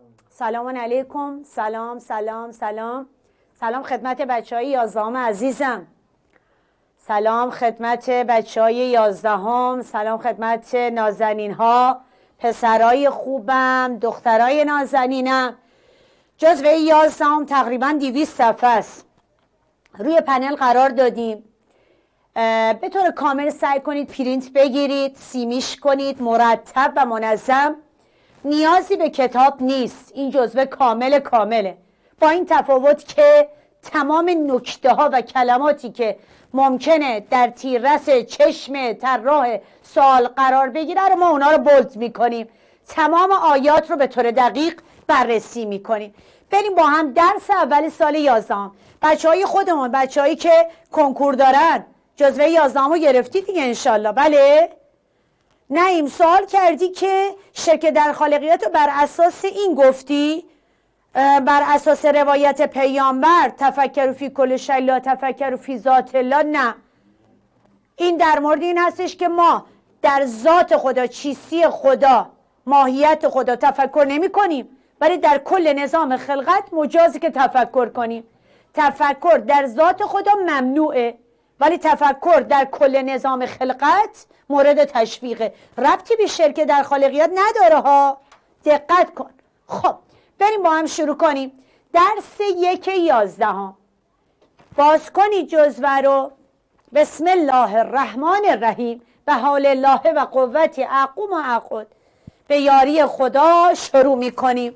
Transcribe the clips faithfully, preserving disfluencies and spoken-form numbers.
سلام علیکم. سلام سلام سلام سلام خدمت بچه های یازدهم عزیزم. سلام خدمت بچه های یازدهم. سلام خدمت نازنین ها، پسرای خوبم، دخترای نازنینم. جزوه یازدهم تقریبا دویست صفحه است. روی پنل قرار دادیم به طور کامل سعی کنید پرینت بگیرید، سیمیش کنید، مرتب و منظم. نیازی به کتاب نیست، این جزوه کامل کامله، با این تفاوت که تمام نکته ها و کلماتی که ممکنه در تیررس چشم طراح سوال قرار بگیره رو ما اونا رو بولد میکنیم، تمام آیات رو به طور دقیق بررسی میکنیم. بریم با هم درس اول سال یازدهم. بچه های خودمون، بچه هایی که کنکور دارن، جزوه یازدهم رو گرفتی دیگه انشالله؟ بله؟ نعیم سوال کردی که شرک در خالقیات رو بر اساس این گفتی، بر اساس روایت پیامبر تفکر فی کل شیء لا تفکر فی ذات الله. نه، این در مورد این هستش که ما در ذات خدا، چیستی خدا، ماهیت خدا تفکر نمی کنیم، ولی در کل نظام خلقت مجازی که تفکر کنیم. تفکر در ذات خدا ممنوعه، ولی تفکر در کل نظام خلقت مورد تشویقه. ربطی به شرک در خالقیات نداره ها، دقت کن. خب بریم با هم شروع کنیم. درس یک یازدهم. باز کنید جزوه رو. بسم الله الرحمن الرحیم. به حال الله و قوت اقوم و اقعد. به یاری خدا شروع میکنیم.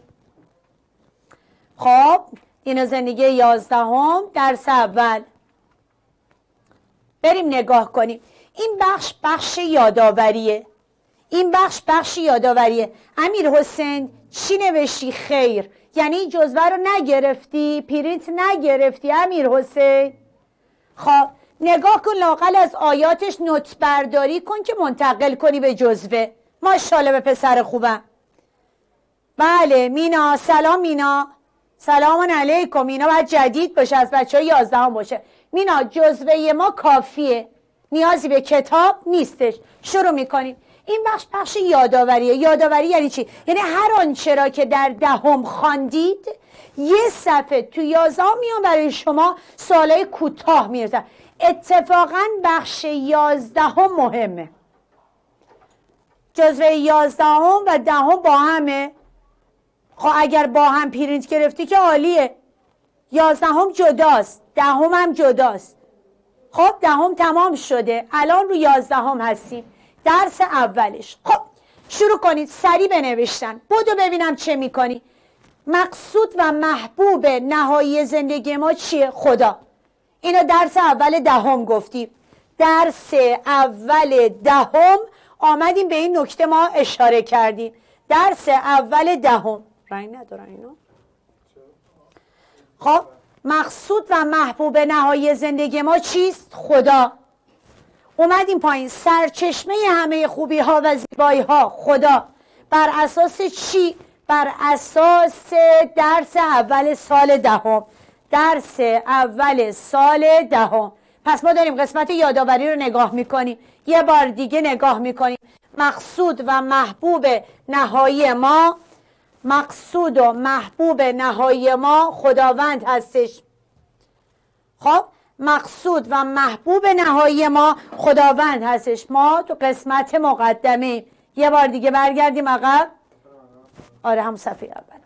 خب اینو زندگی یازدهم، درس اول. بریم نگاه کنیم. این بخش بخش یاداوریه. این بخش بخش یاداوریه. امیر حسین چی نوشتی؟ خیر. یعنی این جزوه رو نگرفتی، پرینت نگرفتی امیر حسین؟ خب نگاه کن، لااقل از آیاتش نوت برداری کن که منتقل کنی به جزوه. ماشاءالله به پسر خوبم. بله مینا، سلام مینا. سلام علیکم. مینا باید جدید باشه، از بچه های یازدهم باشه. مینا جزوه ما کافیه، نیازی به کتاب نیستش. شروع میکنیم. این بخش بخش یاداوریه. یاداوری یعنی چی؟ یعنی هر آنچه را که در دهم خواندید یه صفحه تو یازدهم میان برای شما سوالای کوتاه میرسن. اتفاقا بخش یازدهم مهمه. جزوه یازدهم و دهم با همه. خب اگر با هم پرینت گرفتی که عالیه. یازدهم جداست، دهم هم جداست. خب دهم تمام شده، الان رو یازدهم هستیم. درس اولش. خب شروع کنید سریع بنوشتن. بدو ببینم چه میکنی. مقصود و محبوب نهایی زندگی ما چیه؟ خدا. اینو درس اول دهم گفتیم. درس اول دهم آمدیم به این نکته ما اشاره کردیم. درس اول دهم. رنگ ندارن اینو؟ خب مقصود و محبوب نهایی زندگی ما چیست؟ خدا. اومدیم پایین. سرچشمه همه خوبی ها و زیبایی ها خدا. بر اساس چی؟ بر اساس درس اول سال دهم. درس اول سال دهم. پس ما داریم قسمت یادآوری رو نگاه میکنیم. یه بار دیگه نگاه میکنیم. مقصود و محبوب نهایی ما، مقصود و محبوب نهایی ما خداوند هستش. خب مقصود و محبوب نهایی ما خداوند هستش. ما تو قسمت مقدمه. یه بار دیگه برگردیم عقب. آره هم صفحه اول.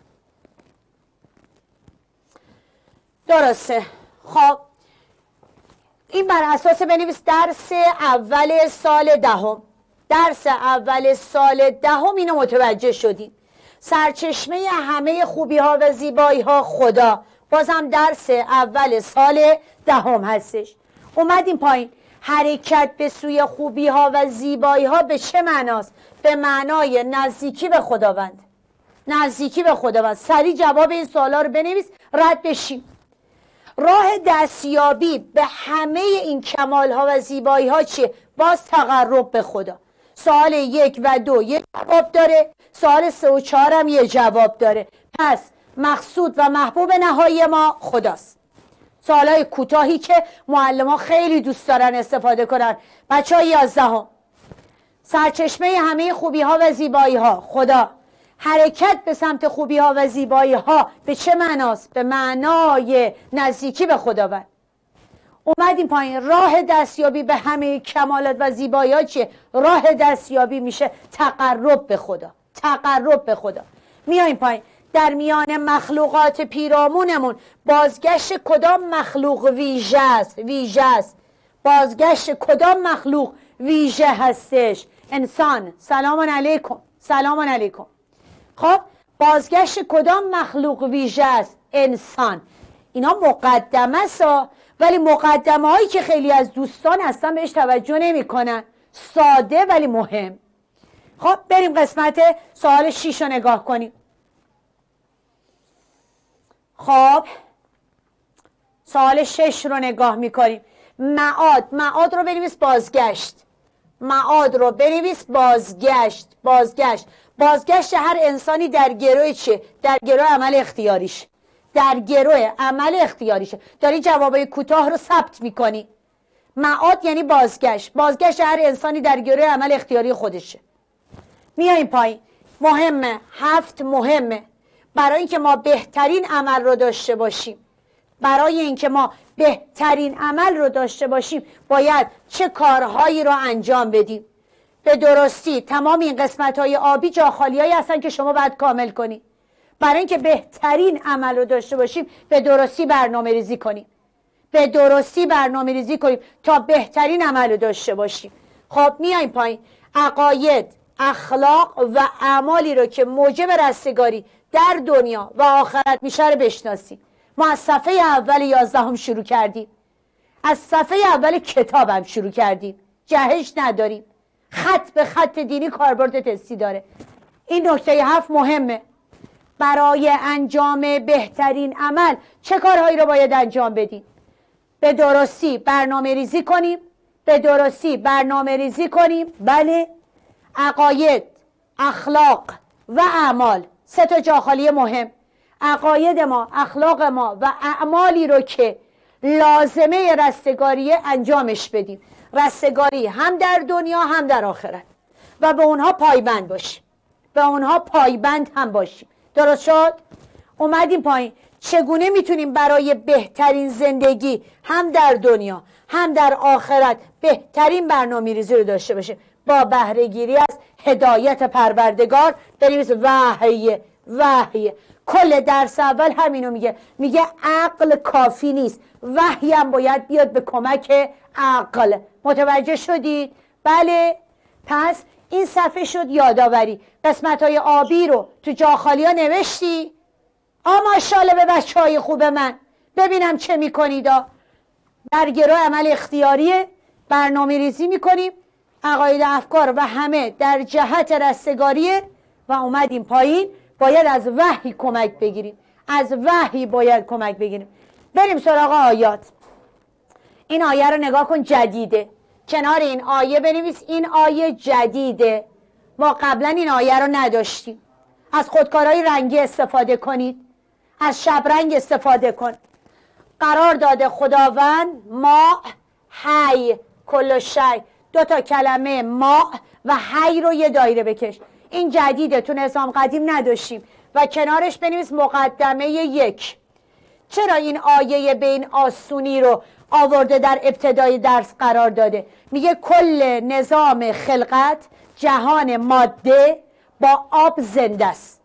درسته. خب این بر اساس بنویس درس اول سال دهم. درس اول سال دهم اینو متوجه شدیم. سرچشمه همه خوبی ها و زیبایی ها خدا. بازم درس اول سال دهم هستش. اومدیم پایین. حرکت به سوی خوبی ها و زیبایی ها به چه معناست؟ به معنای نزدیکی به خداوند. نزدیکی به خداوند. سریع جواب این سوالا رو بنویس رد بشیم. راه دستیابی به همه این کمال ها و زیبایی ها چیه؟ باز تقرب به خدا. سوال یک و دو یک جواب داره، سوال سه و چهار هم یه جواب داره. پس مقصود و محبوب نهایی ما خداست. سوالای کوتاهی که معلم ها خیلی دوست دارن استفاده کنن. بچه های یازدهم. سرچشمه همه خوبی ها و زیبایی ها خدا. حرکت به سمت خوبی ها و زیبایی ها به چه معناست؟ به معنای نزدیکی به خداوند. اومدیم پایین. راه دستیابی به همه کمالات و زیبایی ها چیه؟ راه دستیابی میشه تقرب به خدا. تقرب به خدا. میایم پایین. در میان مخلوقات پیرامونمون بازگشت کدام مخلوق ویژه است؟ ویژه است. بازگشت کدام مخلوق ویژه هستش؟ انسان. سلام علیکم. سلام علیکم. خب بازگشت کدام مخلوق ویژه است؟ انسان. اینا مقدمه سا، ولی مقدمه هایی که خیلی از دوستان هستن بهش توجه نمی کنن. ساده ولی مهم. خب بریم قسمت سوال شیش رو نگاه کنیم. خب سوال شش رو نگاه میکنیم. معاد. معاد رو بنویس بازگشت. معاد رو بنویس بازگشت. بازگشت. بازگشت هر انسانی در گروه چه؟ در گروه عمل اختیاریش. در گروه عمل اختیاریشه. داری جوابای کوتاه رو ثبت میکنی. معاد یعنی بازگشت. بازگشت هر انسانی در گروه عمل اختیاری خودشه. میاییم پایین. مهمه. هفت مهمه. برای اینکه ما بهترین عمل رو داشته باشیم، برای اینکه ما بهترین عمل رو داشته باشیم باید چه کارهایی رو انجام بدیم؟ به درستی تمام این قسمت های آبی جا خالی هایی هستن که شما باید کامل کنی. برای اینکه بهترین عمل رو داشته باشیم به درستی برنامه ریزی کنیم. به درستی برنامه ریزی کنیم تا بهترین عمل رو داشته باشیم. خب میایم پایین. عقاید، اخلاق و اعمالی رو که موجب رستگاری در دنیا و آخرت میشه رو بشناسیم. ما از صفحه اول یازدهم شروع کردیم. از صفحه اول کتابم شروع کردیم. جهش نداریم. خط به خط دینی کاربرد تستی داره. این نکته هفت مهمه. برای انجام بهترین عمل چه کارهایی رو باید انجام بدیم؟ به درستی برنامه ریزی کنیم. به درستی برنامه ریزی کنیم. بله. عقاید، اخلاق و اعمال. سه تا جاخالی مهم. عقاید ما، اخلاق ما و اعمالی رو که لازمه رستگاری انجامش بدیم. رستگاری هم در دنیا هم در آخرت و به اونها پایبند باشیم. به اونها پایبند هم باشیم. درست شد؟ اومدیم پایین. چگونه میتونیم برای بهترین زندگی هم در دنیا هم در آخرت بهترین برنامه ریزی رو داشته باشیم؟ با بهره گیری از هدایت پروردگار. بنویس وحی. وحی. کل درس اول همینو میگه. میگه عقل کافی نیست، وحی هم باید بیاد به کمک عقل. متوجه شدید؟ بله. پس این صفحه شد یادآوری. قسمت های آبی رو تو جاخالی ها نوشتی؟ آ ماشاءالله به بچه های خوب من. ببینم چه میکنید. در گروه عمل اختیاری برنامه ریزی میکنیم. عقاید، افکار و همه در جهت رستگاریه. و اومدیم پایین. باید از وحی کمک بگیریم. از وحی باید کمک بگیریم. بریم سراغ آیات. این آیه رو نگاه کن. جدیده. کنار این آیه بنویس این آیه جدیده. ما قبلا این آیه رو نداشتیم. از خودکارهای رنگی استفاده کنید. از شبرنگ استفاده کن. قرار داده خداوند ماء، حی، کل شی. دو تا کلمه ماء و حی رو یه دایره بکش. این جدیده. تو نظام قدیم نداشتیم. و کنارش بنویس مقدمه یک. چرا این آیه به این آسونی رو آورده در ابتدای درس قرار داده؟ میگه کل نظام خلقت، جهان ماده با آب زنده است.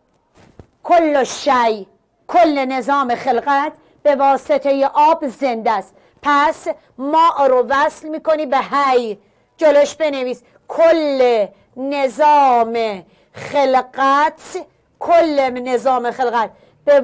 کل شی، کل نظام خلقت به واسطه آب زنده است. پس ما رو وصل میکنی به حی. جلوش بنویس کل نظام خلقت، کل نظام خلقت به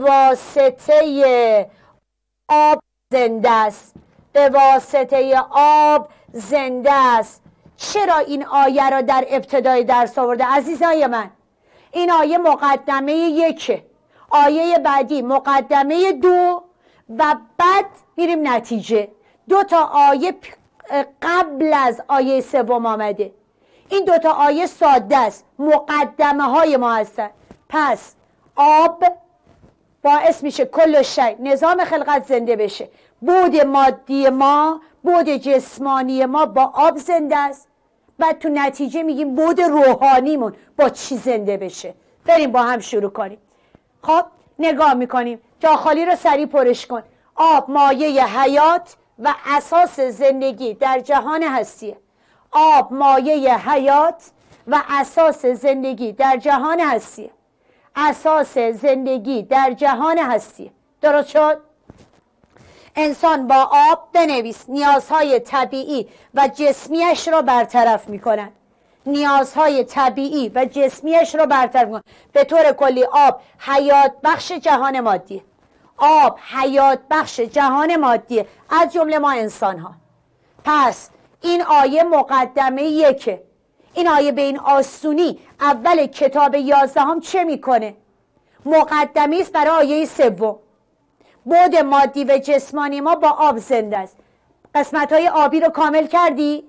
واسطه آب زنده است. به واسطه آب زنده است. چرا این آیه را در ابتدای درس آورده عزیزای من؟ این آیه مقدمه یکه. آیه بعدی مقدمه دو و بعد میریم نتیجه. دو تا آیه قبل از آیه سوم آمده. این دو تا آیه ساده است. مقدمه های ما هستن. پس آب باعث میشه کل شی، نظام خلقت زنده بشه. بود مادی ما، بود جسمانی ما با آب زنده است. بعد تو نتیجه میگیم بود روحانیمون با چی زنده بشه؟ بریم با هم شروع کنیم. خب نگاه میکنیم، جا خالی رو سریع پرش کن. آب مایه حیات و اساس زندگی در جهان هستیه. آب مایه حیات و اساس زندگی در جهان هستیه. اساس زندگی در جهان هستیه. درست شد؟ انسان با آب بنویس نیازهای طبیعی و جسمیش را برطرف میکنند. نیازهای طبیعی و جسمیش را برطرف میکنند. به طور کلی آب حیات بخش جهان مادیه. آب حیات بخش جهان مادیه، از جمله ما انسان ها. پس این آیه مقدمه یکه. این آیه به این آسونی اول کتاب یازدهم چه میکنه؟ مقدمه است برای آیه سوم. بعد مادی و جسمانی ما با آب زنده است. قسمت های آبی رو کامل کردی؟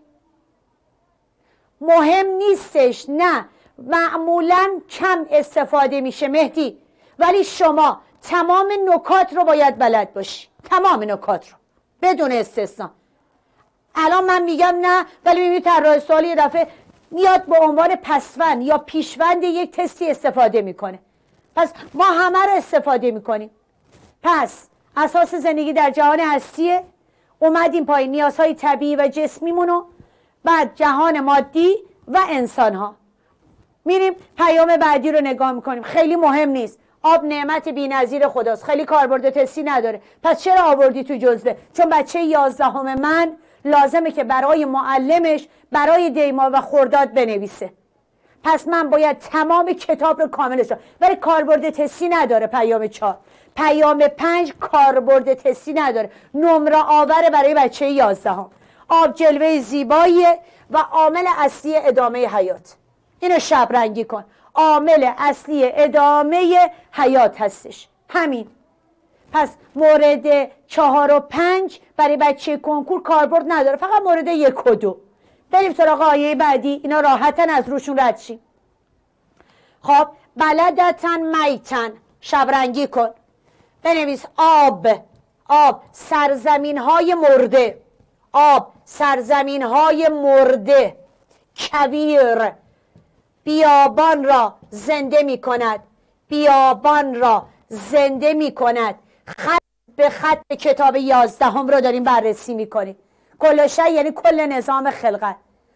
مهم نیستش، نه، معمولا کم استفاده میشه مهدی، ولی شما تمام نکات رو باید بلد باشی، تمام نکات رو بدون استثنا. الان من میگم نه، ولی میبینی طراح سوالی یه دفعه میاد با عنوان پسوند یا پیشوند یک تستی استفاده میکنه. پس ما همه رو استفاده میکنیم. پس اساس زندگی در جهان هستیه، اومدیم پای نیازهای طبیعی و جسمیمونو، بعد جهان مادی و انسان ها. میریم پیام بعدی رو نگاه میکنیم. خیلی مهم نیست، آب نعمت بی‌نظیر خداست، خیلی کاربرد تستی نداره. پس چرا آوردی تو جزوه؟ چون بچه یازدهم من لازمه که برای معلمش برای دیما و خرداد بنویسه. پس من باید تمام کتاب رو کاملش کنم، ولی کاربرد تستی نداره. پیام چهار، پیام پنج کاربرد تستی نداره، نمره آوره برای بچه یازدهم. آب جلوه زیباییه و عامل اصلی ادامه حیات. اینو شب رنگی کن، عامل اصلی ادامه حیات هستش. همین. پس مورد چهار و پنج برای بچه کنکور کاربرد نداره، فقط مورد یک و دو. بریم سراغ آیه بعدی، اینا راحتن از روشون رد شیم. خب بلدتن میتن، شب رنگی کن، بنویس آب. آب سرزمین های مرده، آب سرزمین های مرده، کویر، بیابان را زنده می کند، بیابان را زنده می کند. خط به خط کتاب یازدهم رو داریم بررسی می کنیم. کل شی یعنی کل نظام خلقت.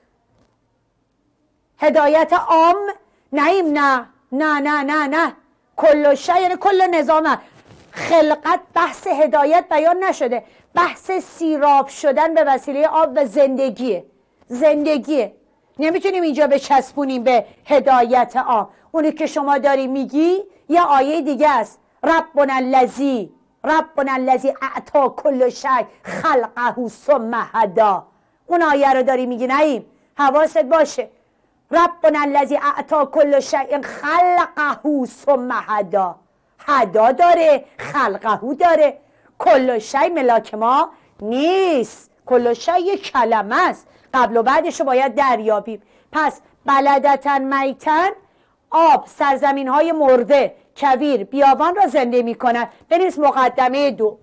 هدایت عام نهیم، نه نه نه نه نه کل شی یعنی کل نظام خلقت. بحث هدایت بیان نشده، بحث سیراب شدن به وسیله آب و زندگیه. زندگیه. نمیتونیم اینجا بچسبونیم به هدایت عام. اونی که شما داری میگی یه آیه دیگه است. ربنا الذی ربنا الذی اعطا کل شی خلقه ثم هدی. اون آیه رو داری میگی نهیم، حواست باشه. ربنا الذی اعطا کل شی خلقه ثم هدی. هدا داره، خلقه داره. کل شی ملاک ما نیست، کل شی یک کلمه است، قبل و بعدش رو باید دریابیم. پس بلدتن میتن، آب سرزمین های مرده، کویر، بیابان را زنده می کند. بنویس مقدمه دو.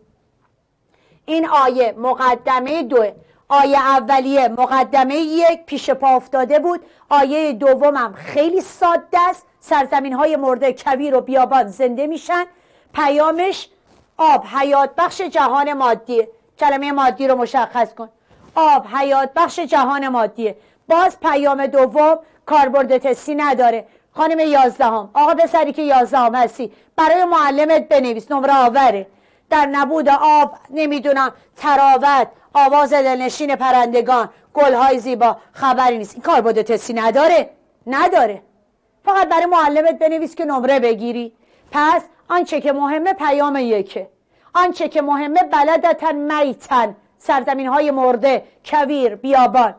این آیه مقدمه دو. آیه اولیه مقدمه یک پیش پا افتاده بود. آیه دومم خیلی ساده است، سرزمین های مرده، کویر و بیابان زنده میشن. پیامش آب حیات بخش جهان مادیه. کلمه مادی رو مشخص کن. آب حیات بخش جهان مادیه. باز پیام دوم کاربرد تستی نداره. خانم یازدهم، آقا پسری که یازدهم هستی، برای معلمت بنویس، نمره آوره. در نبود آب نمیدونم تراوت، آواز دلنشین پرندگان، گلهای زیبا خبری نیست. این کاربرد تستی نداره؟ نداره. فقط برای معلمت بنویس که نمره بگیری. پس آنچه که مهمه پیام یکه. آنچه که مهمه بلدتن میتن، سرزمین های مرده، کویر، بیابان.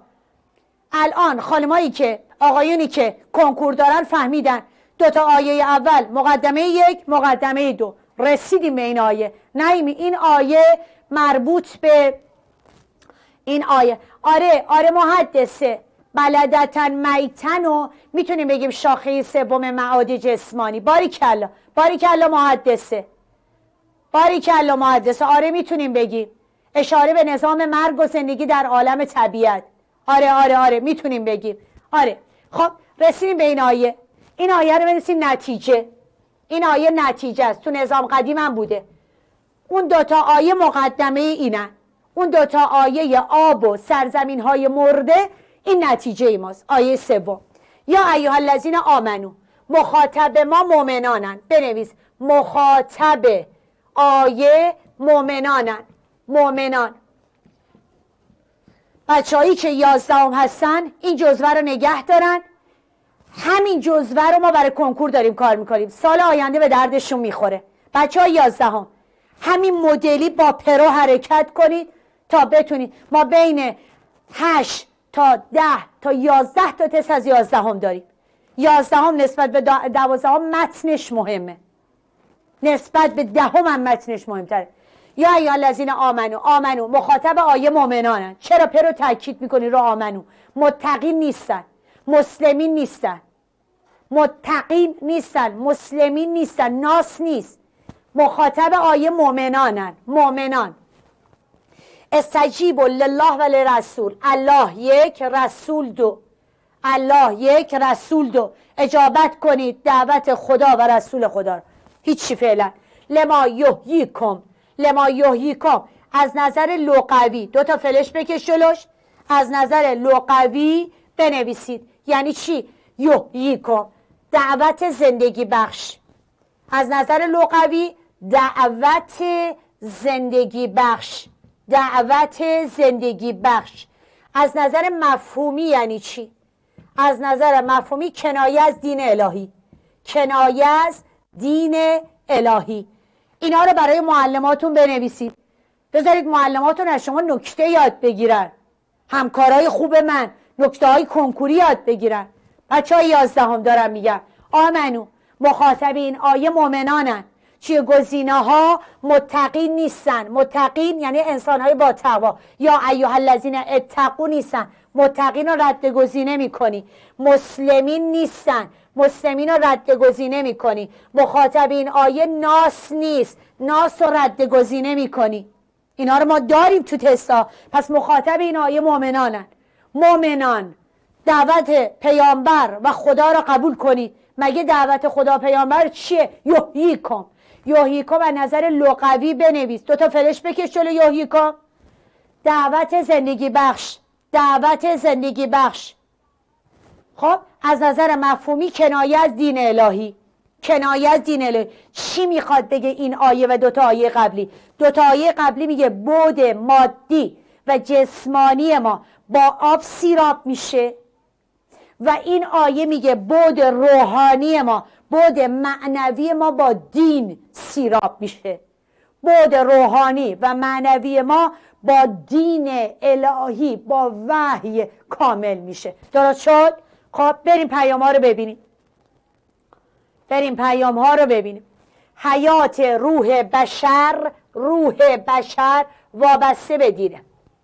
الان خانمایی که آقایونی که کنکور دارن فهمیدن دوتا آیه اول مقدمه یک، مقدمه دو. رسیدیم به این آیه. نه این آیه مربوط به این آیه. آره آره محدثه. بلدتن میتن و میتونیم بگیم شاخه سوم معاد جسمانی. باریکلا باریکلا محدثه. باریکلا محدثه. آره میتونیم بگیم اشاره به نظام مرگ و زندگی در عالم طبیعت. آره آره آره میتونیم بگیم. آره. خب رسیدیم به این آیه. این آیه رو بنویسیم نتیجه. این آیه نتیجه است، تو نظام قدیم هم بوده. اون دوتا آیه مقدمه اینن، اون دوتا آیه آب و سرزمین های مرده این نتیجه ای ماست. آیه سوم یا ایها الذین آمنو، مخاطب ما مؤمنانن. بنویس مخاطب آیه مؤمنانن. مؤمنان بچه‌هایی که یازدهم هستن این جزوه رو نگه دارن. همین جزوه رو ما برای کنکور داریم کار میکنیم، سال آینده به دردشون میخوره. بچه های یازدهم همین مدلی با پرو حرکت کنید تا بتونید. ما بین هشت تا ده تا یازده تا تست از یازدهم داریم. یازدهم نسبت به دوازدهم متنش مهمه، نسبت به دهم هم متنش مهمتره. یا ایها الذین آمنو، آمنو مخاطب آیه مؤمنانن. چرا پرو تاکید میکنی رو آمنو؟ متقین نیستن، مسلمین نیستن، متقین نیستن، مسلمین نیستن، ناس نیست. مخاطب آیه مؤمنانن. مؤمنان استجیبوا لله و لرسول، الله یک رسول دو، الله یک رسول دو. اجابت کنید دعوت خدا و رسول خدا. هیچی فعلا. لما یحییکم، لما یحییکم از نظر لغوی دو تا فلش بکش جلوش، از نظر لغوی بنویسید. یعنی چی؟ یحییکم دعوت زندگی بخش. از نظر لغوی دعوت زندگی بخش، دعوت زندگی بخش. از نظر مفهومی یعنی چی؟ از نظر مفهومی کنایه از دین الهی، کنایه از دین الهی. اینا رو برای معلماتون بنویسید، بذارید معلماتون از شما نکته یاد بگیرن، همکارای خوب من نکته های کنکوری یاد بگیرن. بچه های یازدهم دارم میگم آمنو، مخاطب این آیه مؤمنانن. چیه؟ گزینه ها متقین نیستن. متقین یعنی انسان های با تقوا. یا ایها الذین اتقوا نیستن، متقین رو رد گزینه میکنی. مسلمین نیستن، مسلمین رو رد گزینه میکنی. مخاطب این آیه ناس نیست، ناس رو رد گزینه میکنی. اینا رو ما داریم تو تستا. پس مخاطب این آیه مؤمنانن. مؤمنان دعوت پیامبر و خدا را قبول کنید. مگه دعوت خدا پیامبر چیه؟ یحییکم. یحییکم از نظر لغوی بنویس، دو تا فلش بکش جلو یحییکم. دعوت زندگی بخش، دعوت زندگی بخش. خب از نظر مفهومی کنایه از دین الهی، کنایه از دین الهی. چی میخواد بگه این آیه و دوتا آیه قبلی؟ دوتا آیه قبلی میگه بعد مادی و جسمانی ما با آب سیراب میشه و این آیه میگه بعد روحانی ما، بعد معنوی ما با دین سیراب میشه. بعد روحانی و معنوی ما با دین الهی، با وحی کامل میشه. درست شد؟ خب بریم پیام ها رو ببینیم. بریم پیام ها رو ببینیم. حیات روح بشر، روح بشر وابسته به دینه.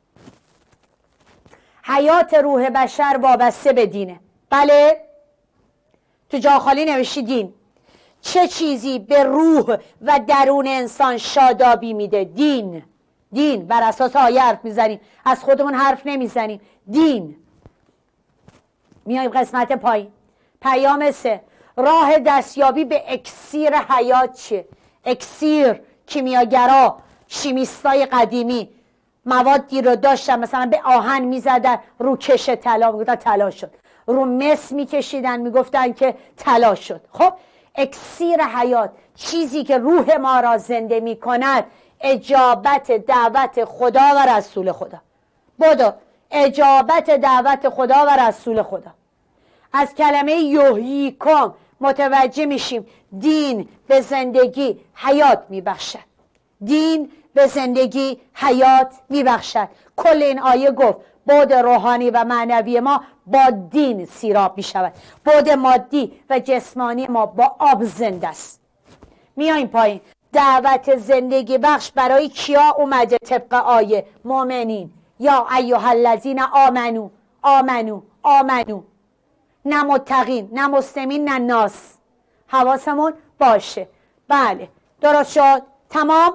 حیات روح بشر وابسته به دینه. بله؟ تو جا خالی نوشتی دین. چه چیزی به روح و درون انسان شادابی میده؟ دین. دین. بر اساس آیه حرف میزنیم، از خودمون حرف نمیزنیم. دین. میایم قسمت پایین. پیام سه، راه دستیابی به اکسیر حیات چیه؟ اکسیر کیمیاگرا، شیمیستای قدیمی موادی رو داشتن، مثلا به آهن میزدن رو کش طلا، میگفتن طلا شد. رو مس میکشیدن میگفتن که طلا شد. خب اکسیر حیات، چیزی که روح ما را زنده میکند، اجابت دعوت خدا و رسول خدا. بدو اجابت دعوت خدا و رسول خدا. از کلمه یحییکم متوجه میشیم دین به زندگی حیات میبخشد. دین به زندگی حیات میبخشد. کل این آیه گفت بعد روحانی و معنوی ما با دین سیراب میشود، بعد مادی و جسمانی ما با آب زنده است. میایم پایین. دعوت زندگی بخش برای کیا اومده طبق آیه؟ مؤمنین. یا ایها الذین آمنو، آمنو، آمنو. نه متقین، نه مسلمین، نه ناس. حواسمون باشه. بله درست شد. تمام.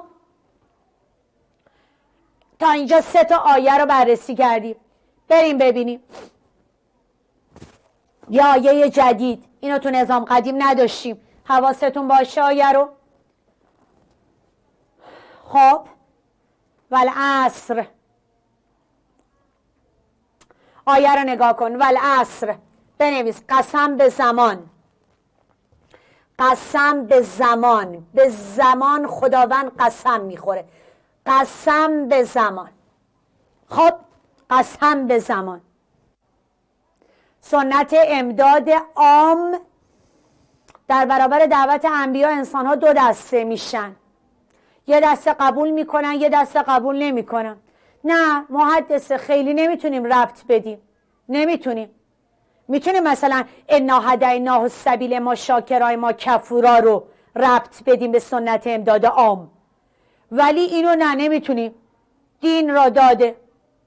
تا اینجا سه تا آیه رو بررسی کردیم. بریم ببینیم. یا آیه جدید، اینو تو نظام قدیم نداشتیم، حواستون باشه آیه رو. خب والعصر، آیه رو نگاه کن. والعصر بنویس قسم به زمان، قسم به زمان، به زمان خداوند قسم میخوره، قسم به زمان. خب قسم به زمان، سنت امداد عام در برابر دعوت انبیا انسان ها دو دسته میشن، یه دسته قبول میکنن یه دسته قبول نمیکنن. نه محدثه خیلی نمیتونیم ربط بدیم، نمیتونیم. میتونیم مثلا انا هدیناه السبیل ما شاکرای ما کفورا رو ربط بدیم به سنت امداد عام، ولی اینو نه نمیتونیم. دین را داده،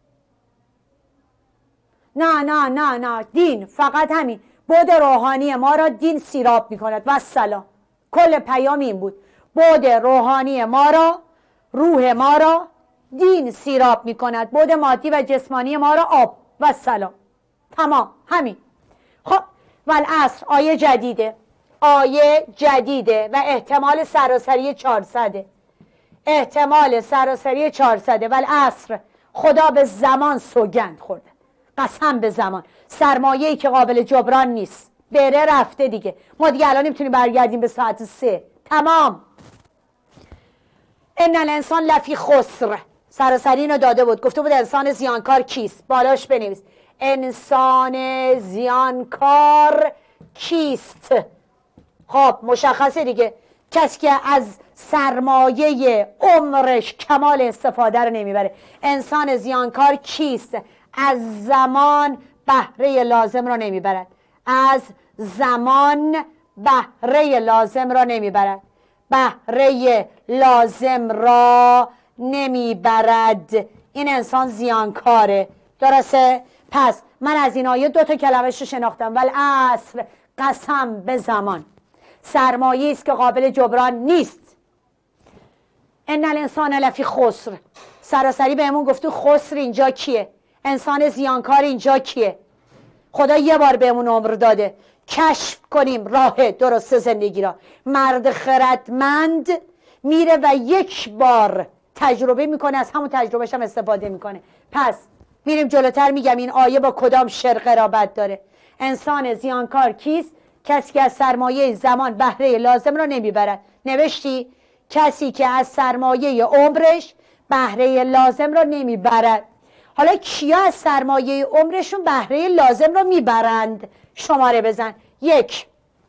نه نه نه نه دین فقط همین بعد روحانی ما را دین سیراب میکند و سلام. کل پیام این بود، بعد روحانی ما را، روح ما را دین سیراب میکند، بعد مادی و جسمانی ما را آب و سلام. تمام همین. خب والعصر آیه جدیده، آیه جدیده و احتمال سراسری چهارصده، احتمال سراسری چهارصده. والعصر خدا به زمان سوگند خورده، قسم به زمان، سرمایه‌ای که قابل جبران نیست، بره رفته دیگه، ما دیگه الان نمیتونیم برگردیم به ساعت سه. تمام. ان الانسان لفی خسر، سراسری اینو داده بود، گفته بود انسان زیانکار کیست، بالاش بنویس انسان زیانکار کیست. خب مشخصه دیگه، کسی که از سرمایه عمرش کمال استفاده رو نمیبره. انسان زیانکار کیست؟ از زمان بهره لازم را نمیبرد، از زمان بهره لازم را نمیبرد، بهره لازم را نمیبرد. این انسان زیانکاره، درسته؟ پس من از این آیه دو تا کلمه‌شو شناختم. والعصر قسم به زمان، سرمایه است که قابل جبران نیست. ان الانسان لفی خسر، سراسری بهمون گفت خسر اینجا کیه؟ انسان زیانکار اینجا کیه؟ خدا یه بار بهمون عمر داده کشف کنیم راه درست زندگی را. مرد خردمند میره و یک بار تجربه میکنه، از همون تجربهش هم استفاده میکنه. پس میریم جلوتر، میگم این آیه با کدام شرق رابط داره. انسان زیانکار کیست؟ کسی که از سرمایه زمان بهره لازم را نمیبرد. نوشتی؟ کسی که از سرمایه عمرش بهره لازم را نمیبرد. حالا کیا از سرمایه عمرشون بهره لازم را میبرند؟ شماره بزن. یک،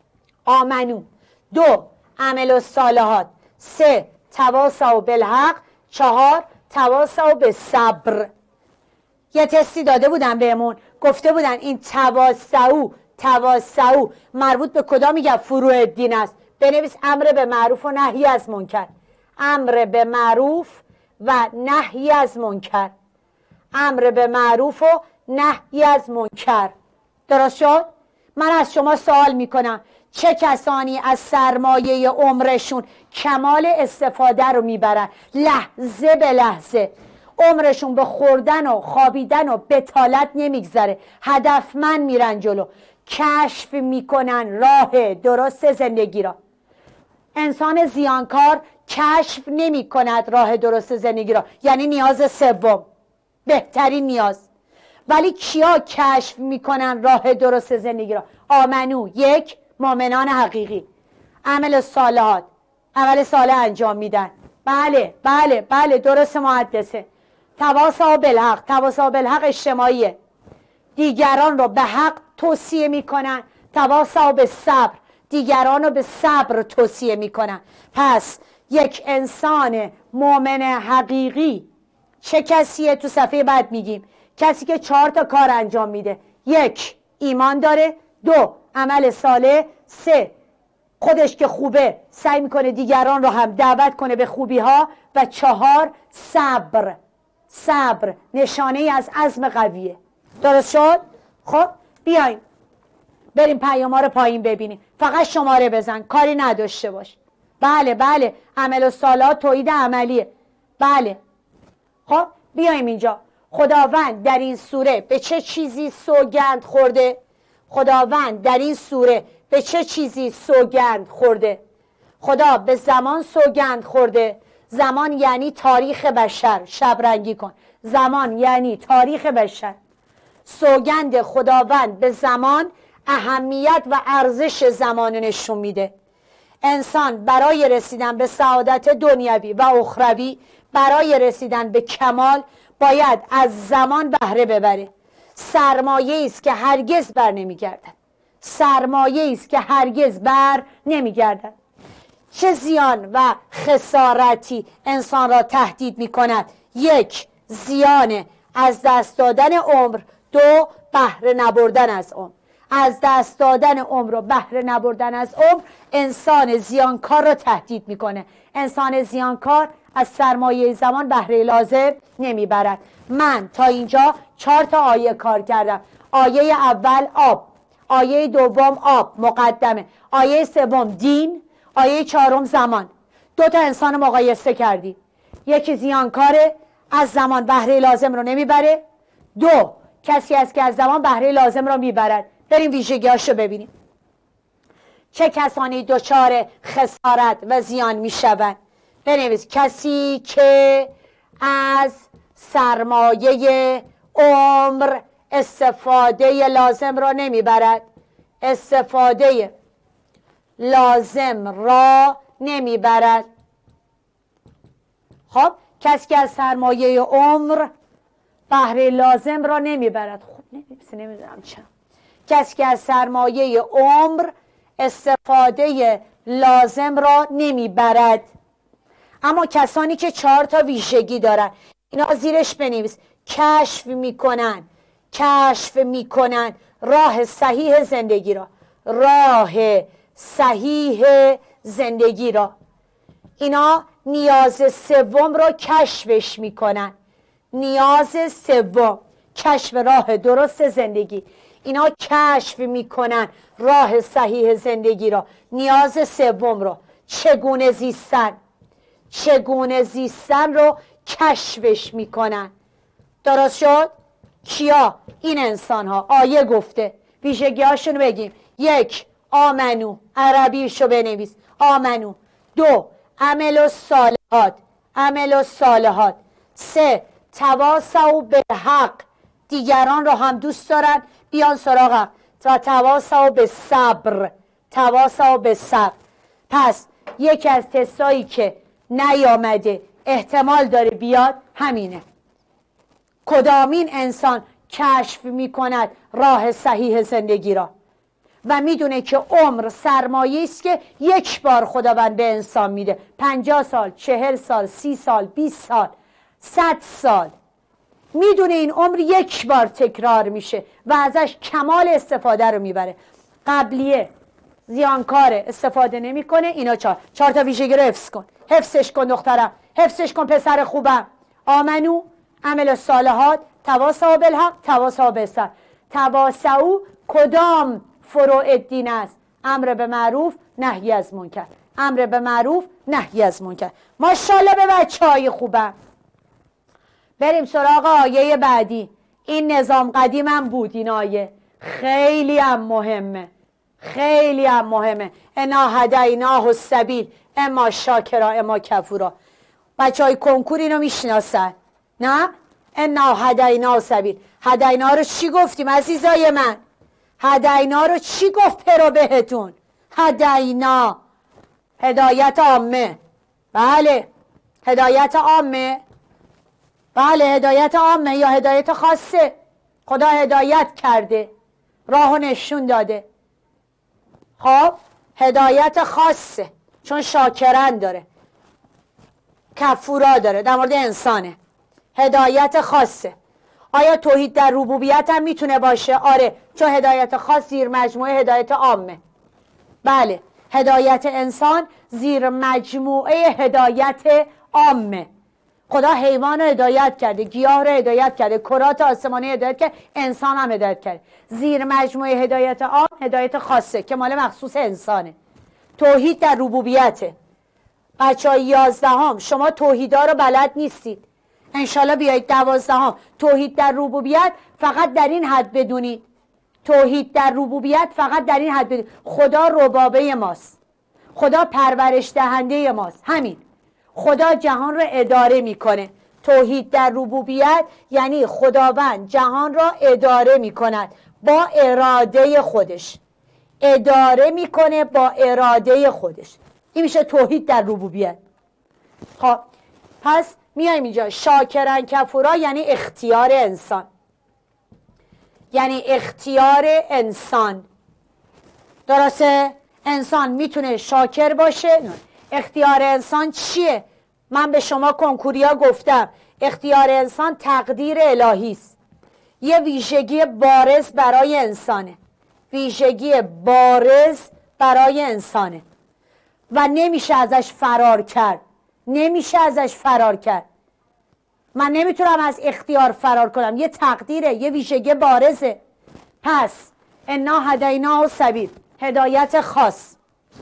آمنو. دو، عمل الصالحات. سه، تواصوا بالحق. چهار، تواصوا بالصبر. یه تستی داده بودن بهمون، گفته بودن این تواصوا تواصوا مربوط به کدام میگه فروع الدین است؟ بنویس امر به معروف و نهی از منکر، امر به معروف و نهی از منکر، امر به معروف و نهی از منکر. درست شد؟ من از شما سوال میکنم چه کسانی از سرمایه عمرشون کمال استفاده رو میبرن؟ لحظه به لحظه عمرشون به خوردن و خوابیدن و بتالت نمیگذره، هدفمند میرن جلو، کشف میکنن راه درست زندگی را. انسان زیانکار کشف نمی کند راه درست زندگی را، یعنی نیاز سوم، بهترین نیاز. ولی کیا کشف میکنن راه درست زندگی را؟ آمنو، یک، مؤمنان حقیقی. عمل صالحات، عمل صالح انجام میدن. بله بله بله درست محدثه. تواصوا بالحق، تواصوا بالحق اجتماعیه، دیگران رو به حق توصیه میکنن. تواصوا بالصبر، دیگران رو به صبر توصیه میکنن. پس یک انسان مؤمن حقیقی چه کسیه؟ تو صفحه بعد میگیم کسی که چهار تا کار انجام میده. یک، ایمان داره. دو، عمل صالح. سه، خودش که خوبه سعی میکنه دیگران رو هم دعوت کنه به خوبی ها. و چهار، صبر. صبر نشانه ای از عزم قویه. درست شد؟ خب بیایم بریم پیام‌ها رو پایین ببینیم. فقط شماره بزن، کاری نداشته باش. بله بله، عمل الصالحات توحید عملیه. بله. خب بیایم اینجا. خداوند در این سوره به چه چیزی سوگند خورده؟ خداوند در این سوره به چه چیزی سوگند خورده؟ خدا به زمان سوگند خورده. زمان یعنی تاریخ بشر. شبرنگی کن. زمان یعنی تاریخ بشر. سوگند خداوند به زمان اهمیت و ارزش زمان نشون میده. انسان برای رسیدن به سعادت دنیوی و اخروی، برای رسیدن به کمال، باید از زمان بهره ببره. سرمایه است که هرگز بر نمیگردد. سرمایه است که هرگز بر نمیگردد. چه زیان و خسارتی انسان را تهدید می کند؟ یک، زیان از دست دادن عمر. دو، بهره نبردن از عمر. از دست دادن عمر و بهره نبردن از عمر انسان زیانکار را تهدید میکنه. انسان زیانکار از سرمایه زمان بهره لازم نمیبرد. من تا اینجا چهار تا آیه کار کردم. آیه اول آب، آیه دوم آب مقدمه، آیه سوم دین، آیه چهارم زمان. دو تا انسان مقایسه کردی. یکی زیانکاره، از زمان بهره لازم رو نمیبره. دو، کسی است که از زمان بهره لازم را میبرد. بریم ویژگی‌هاش رو ببینیم. چه کسانی دچار خسارت و زیان میشوند؟ بنویس. کسی که از سرمایه عمر استفاده لازم را نمیبرد. استفاده لازم را نمیبرد. خب کسی که از سرمایه عمر بهره لازم را نمیبرد. خب نمی‌نویسه، نمیدونم چرا. کسی که از سرمایه عمر استفاده لازم را نمیبرد. اما کسانی که چهار تا ویژگی دارن، اینا زیرش بنویس. کشف میکنن کشف میکنن راه صحیح زندگی را. راه صحیح زندگی را. اینا نیاز سوم را کشفش میکنن. نیاز سوم، کشف راه درست زندگی. اینا کشف میکنن راه صحیح زندگی را. نیاز سوم رو، چگونه زیستن، چگونه زیستن رو کشفش میکنن. درست شد؟ کیا؟ این انسان ها. آیه گفته ویژگی هاشون بگیم. یک، آمنو، عربیشو بنویس. آمنو. دو، عمل و صالحات، عمل و صالحات. سه، تواصوا بالحق، دیگران رو هم دوست دارن، بیان سراغم. و تواصوا بالصبر، تواصوا بالصبر. پس یکی از تستایی که نیامده احتمال داره بیاد همینه. کدامین انسان کشف میکند راه صحیح زندگی را و میدونه که عمر سرمایه است که یک بار خداوند به انسان میده. پنجاه سال، چهل سال، سی سال، بیست سال، صد سال. میدونه این عمر یک بار تکرار میشه و ازش کمال استفاده رو میبره. قبلیه، زیانکاره، استفاده نمیکنه. اینا چهار چهار تا ویژگی رو حفظ کن. حفظش کن دخترم، حفظش کن پسر خوبم. آمنو، عمل صالحات، تواصوا بالحق، تواصوا بالصبر. تواصوا کدام فروع دین است؟ امر به معروف، نهی از منکر. امر به معروف، نهی از منکر. ماشاءالله به بچهای خوبم. بریم سراغ آیه بعدی. این نظام قدیمم بود. این آیه خیلی هم مهمه، خیلی هم مهمه. انا هدیناه السبیل اما شاکرا اما کفورا. بچه های کنکور اینو میشناسن نه؟ انا هدیناه السبیل. هدینا رو چی گفتیم عزیزای من؟ هدینا رو چی گفت پرو بهتون؟ هدینا هدایت عامه. بله هدایت عامه. بله هدایت عامه یا هدایت خاصه. خدا هدایت کرده، راهو نشون داده. خب هدایت خاصه چون شاکران داره، کفورا داره، در مورد انسانه. هدایت خاصه. آیا توحید در ربوبیت هم میتونه باشه؟ آره، چون هدایت خاص زیر مجموعه هدایت عامه. بله هدایت انسان زیر مجموعه هدایت عامه. خدا حیوان رو هدایت کرده، گیاه رو هدایت کرده، کرات آسمانی هدایت کرده، انسان هم هدایت کرده. زیر مجموعه هدایت عام هدایت خاصه که مال مخصوص انسانه. توحید در ربوبیته. بچه های یازدهم شما توحیدا رو بلد نیستید، انشالله بیایید دوازدهم توحید در ربوبیت فقط در این حد بدونید. توحید در ربوبیت فقط در این حد بدید خدا ربابه ماست، خدا پرورش دهنده ماست، همین. خدا جهان را اداره میکنه. توحید در ربوبیت یعنی خداوند جهان را اداره میکند با اراده خودش، اداره میکنه با اراده خودش. این میشه توحید در ربوبیت. خب پس میایم اینجا شاکرن کفورا یعنی اختیار انسان، یعنی اختیار انسان. درسته؟ انسان میتونه شاکر باشه. اختیار انسان چیه؟ من به شما کنکوریا گفتم اختیار انسان تقدیر الهی است، یه ویژگی بارز برای انسانه، ویژگی بارز برای انسانه و نمیشه ازش فرار کرد، نمیشه ازش فرار کرد. من نمیتونم از اختیار فرار کنم، یه تقدیره، یه ویژگی بارزه. پس انا هدیناه السبیل، هدایت خاص،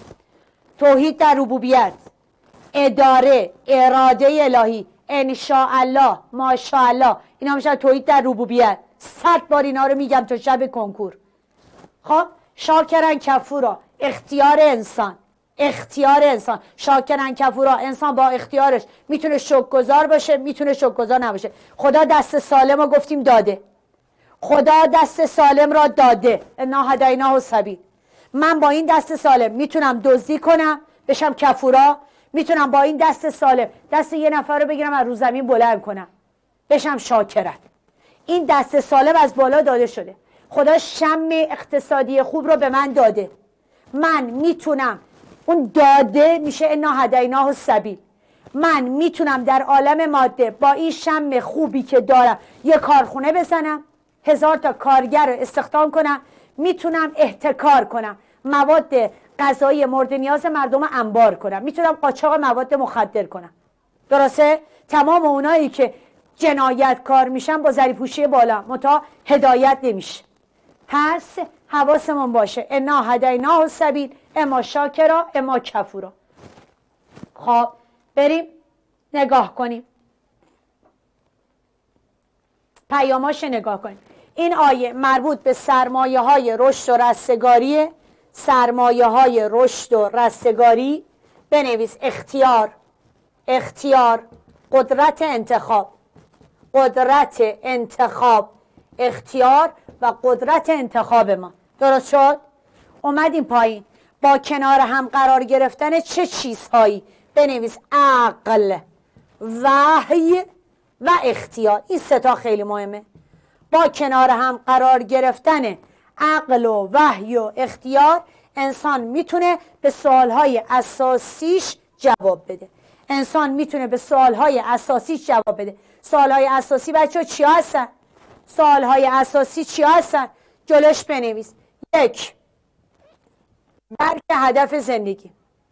توحید در ربوبیت، اداره، اراده الهی، انشاءالله، ماشاءالله، اینا میشه توحید در ربوبیت. صد بار اینا رو میگم تا شب کنکور. خب شاکرن کفورا، اختیار انسان، اختیار انسان. شاکرن کفورا، انسان با اختیارش میتونه شکرگزار باشه، میتونه شکرگزار نباشه. خدا دست سالم رو گفتیم داده، خدا دست سالم را داده. انا هدیناه السبیل. من با این دست سالم میتونم دزدی کنم بشم کفورا، میتونم با این دست سالم دست یه نفر رو بگیرم از رو زمین بلند کنم بشم شاکرن. این دست سالم از بالا داده شده. خدا شم اقتصادی خوب رو به من داده، من میتونم، اون داده میشه انا هدیناه السبیل. من میتونم در عالم ماده با این شم خوبی که دارم یه کارخونه بزنم، هزار تا کارگر رو استخدام کنم، میتونم احتکار کنم، مواد غذایی مورد نیاز مردم رو انبار کنم، میتونم قاچاق مواد مخدر کنم. درسته؟ تمام اونایی که جنایت کار میشن با زریپوشی بالا متا هدایت نمیشه. پس حواسمون باشه انا هدیناه السبیل، اما شاکرا اما کفورا. خب بریم نگاه کنیم پیاماش، نگاه کنیم. این آیه مربوط به سرمایه های رشد و رستگاریه. سرمایه های رشد و رستگاری بنویس اختیار، اختیار، قدرت انتخاب، قدرت انتخاب، اختیار و قدرت انتخاب ما. درست شد؟ اومدیم پایین با کنار هم قرار گرفتن چه چیزهایی؟ بنویس عقل، وحی و اختیار. این سه تا خیلی مهمه. با کنار هم قرار گرفتن عقل و وحی و اختیار انسان میتونه به سوالهای اساسیش جواب بده. انسان میتونه به سوالهای اساسیش جواب بده. سوالهای اساسی بچه ها چی هستن؟ سوالهای اساسی چی هستن؟ جلوش بنویس. یک، درک هدف زندگی.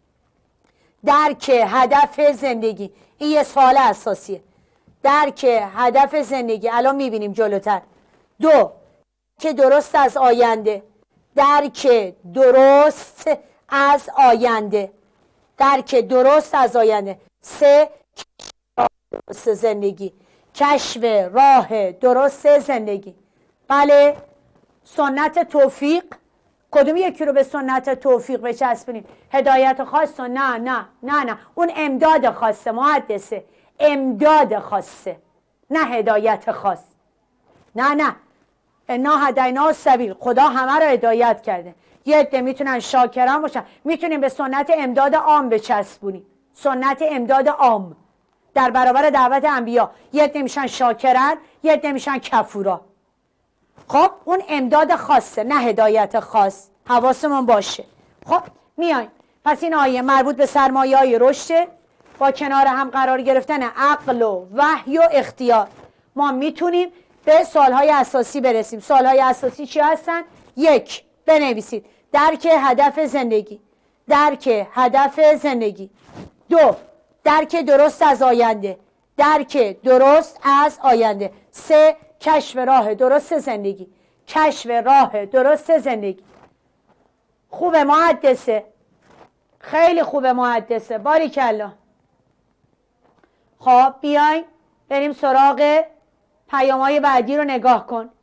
درک هدف زندگی، این یه سوال اساسیه. درک هدف زندگی، الان میبینیم جلوتر. دو، که درست از آینده. درک درست از آینده. درک درست از آینده. سه، درست زندگی، کشف راه درست زندگی. بله، سنت توفیق. کدوم یکی رو به سنت توفیق بچسبونیم؟ هدایت خاص؟ نه نه نه نه، اون امداد خاصه محدثه، امداد خاصه، نه هدایت خاص. نه نه، انا هدیناه السبیل، خدا همه رو هدایت کرده. یه عده میتونن شاکران باشن، میتونیم به سنت امداد عام بچسبونیم، سنت امداد عام در برابر دعوت انبیا. یه عده میشن شاکران، یه عده میشن کفورا. خب اون امداد خاصه، نه هدایت خاص. حواسمون باشه. خب میایم پس این آیه مربوط به سرمایه های رشد، با کنار هم قرار گرفتن عقل و وحی و اختیار ما میتونیم به سوالهای اساسی برسیم. سوالهای اساسی چی هستن؟ یک، بنویسید درک هدف زندگی. درک هدف زندگی. دو، درک درست از آینده. درک درست از آینده. سه، کشف راه درست زندگی. کشف راه درست زندگی. خوبه محدثه، خیلی خوبه محدثه، باریکالله. خب بیاین بریم سراغ پیام‌های بعدی رو نگاه کن.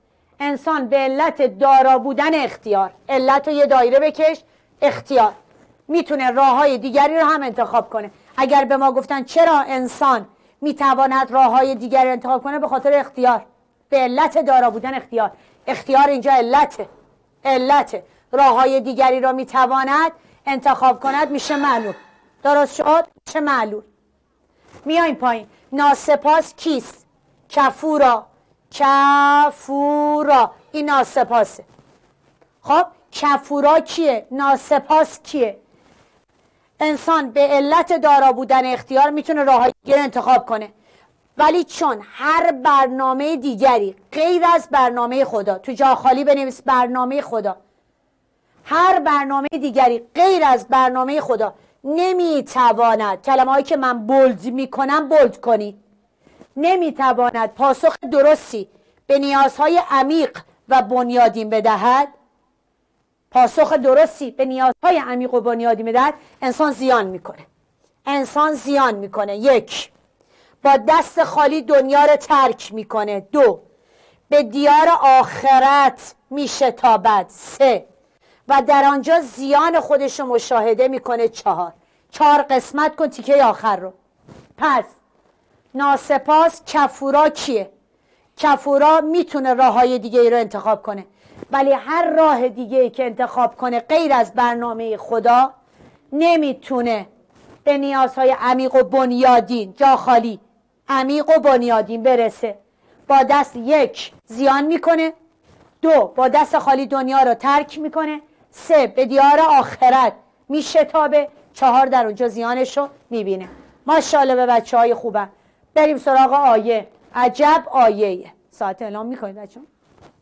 انسان به علت دارا بودن اختیار، علت رو یه دایره بکش، اختیار، میتونه راه های دیگری رو هم انتخاب کنه. اگر به ما گفتن چرا انسان میتواند راه های دیگری انتخاب کنه، به خاطر اختیار، به علت دارا بودن اختیار. اختیار اینجا علته، علته راه های دیگری را میتواند انتخاب کند، میشه معلول. درست شد؟ میشه معلول. میایم پایین. ناسپاس کیست؟ کفورا. کفورا این ناسپاسه. خب کفورا کیه؟ ناسپاس کیه؟ انسان به علت دارا بودن اختیار میتونه راههای دیگر انتخاب کنه، ولی چون هر برنامه دیگری غیر از برنامه خدا، تو جا خالی بنویس برنامه خدا، هر برنامه دیگری غیر از برنامه خدا نمیتواند، کلمه هایی که من بولد میکنم بولد کنید، نمیتواند پاسخ درستی به نیازهای عمیق و بنیادین بدهد، پاسخ درستی به نیازهای عمیق و بنیادین بدهد، انسان زیان میکنه. انسان زیان میکنه. یک، با دست خالی دنیا رو ترک میکنه. دو، به دیار آخرت میشتابد. سه، و در آنجا زیان خودش رو مشاهده میکنه. چهار. چهار قسمت کن تیکه آخر رو. پس ناسپاس کفورا کیه؟ کفورا میتونه راه های دیگه ای رو انتخاب کنه، ولی هر راه دیگه ای که انتخاب کنه غیر از برنامه خدا نمیتونه به نیازهای عمیق و بنیادین، جا خالی، عمیق و بنیادین برسه. با دست یک زیان میکنه، دو با دست خالی دنیا رو ترک میکنه، سه به دیار آخرت میشتابه، چهار در اونجا زیانش رو میبینه. ماشاءالله به بچه های خوبم. بریم سراغ آیه. عجب آیه. ساعت اعلام میکنید بچه ها؟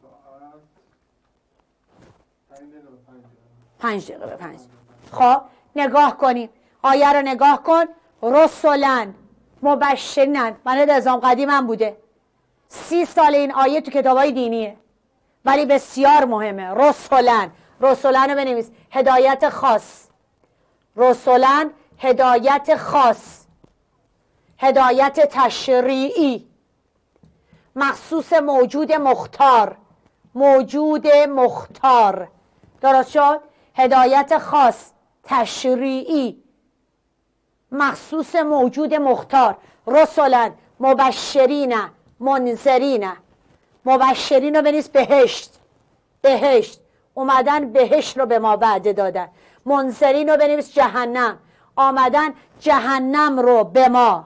پنج دقیقه به پنج. خب نگاه کنیم آیه رو. نگاه کن. رسولن مبشرین. من نظام قدیمم بوده، سی سال این آیه تو کتابای دینیه، ولی بسیار مهمه. رسولن، رسولن رو بنویس، هدایت خاص. رسولن هدایت خاص، هدایت تشریعی، مخصوص موجود مختار. موجود مختار. درست شد؟ هدایت خاص تشریعی مخصوص موجود مختار. رسولن مبشرین منذرین. مبشرین رو بنویس بهشت، بهشت اومدن بهشت رو به ما وعده دادن. منذرین رو بنویس جهنم، آمدن جهنم رو به ما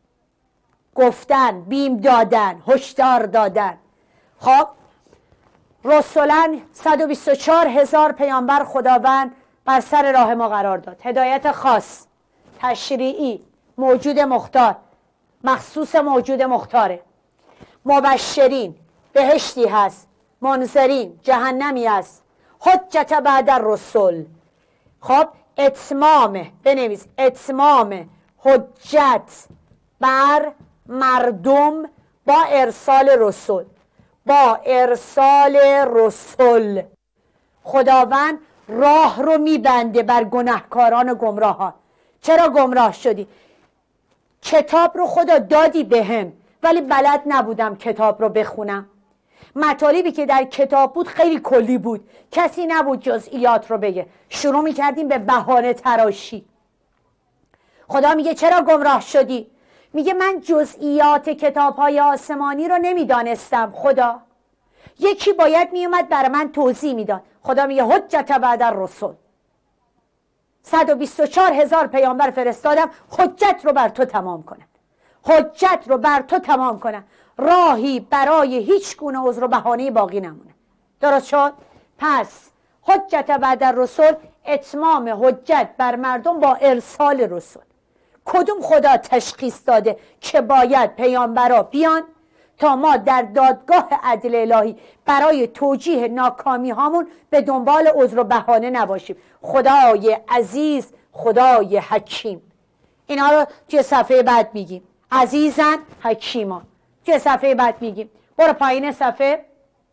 گفتن، بیم دادن، هشدار دادن. خب رسولن صد و بیست و چهار هزار پیامبر خداوند بر سر راه ما قرار داد. هدایت خاص تشریعی موجود مختار، مخصوص موجود مختاره. مبشرین بهشتی هست، منذرین جهنمی هست. حجت بعد الرسل. خب اتمام، بنویس اتمام حجت بر مردم با ارسال رسول. با ارسال رسول خداوند راه رو میبنده بر گناهکاران و گمراهان. چرا گمراه شدی؟ کتاب رو خدا دادی بهم، ولی بلد نبودم کتاب رو بخونم. مطالبی که در کتاب بود خیلی کلی بود، کسی نبود جزئیات رو بگه. شروع میکردیم به بهانه تراشی. خدا میگه چرا گمراه شدی؟ میگه من جزئیات کتاب‌های آسمانی رو نمیدانستم. خدا یکی باید میومد برای من توضیح میداد. خدا میگه حجت بعد الرسل. صد و بیست و چهار هزار پیامبر فرستادم حجت رو بر تو تمام کنم، حجت رو بر تو تمام کنم، راهی برای هیچ گونه عذر و بهانه باقی نمونه. درست شد؟ پس حجت بعد الرسل اتمام حجت بر مردم با ارسال رسول. کدوم خدا تشخیص داده که باید پیامبرا بیان تا ما در دادگاه عدل الهی برای توجیه ناکامی هامون به دنبال عذر و بهانه نباشیم؟ خدای عزیز، خدای حکیم. اینا رو توی صفحه بعد میگیم. عزیزن حکیمان توی صفحه بعد میگیم. برو پایین صفحه.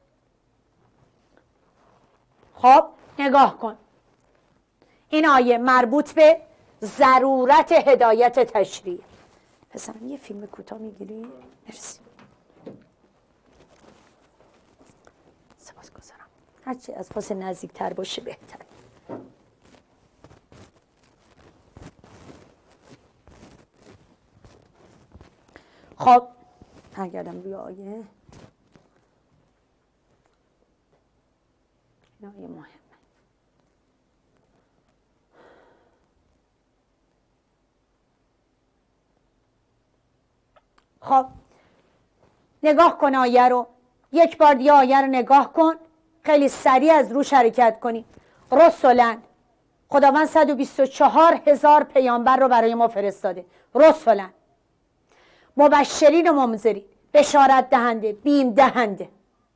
خب نگاه کن. این آیه مربوط به ضرورت هدایت تشریع. پسرم یه فیلم کوتاه میگیری؟ مرسی. هرچی از فاصله نزدیکتر باشه بهتر. خب برگردم روی آیه. این آیه مهمه. خب نگاه کن آیه رو، یک بار دیگه آیه رو نگاه کن، خیلی سریع از روش حرکت کنی. رسولن، خداوند صد و بیست و چهار هزار پیامبر رو برای ما فرستاده. رسولن، مبشرین و منذرین، بشارت دهنده، بیم دهنده.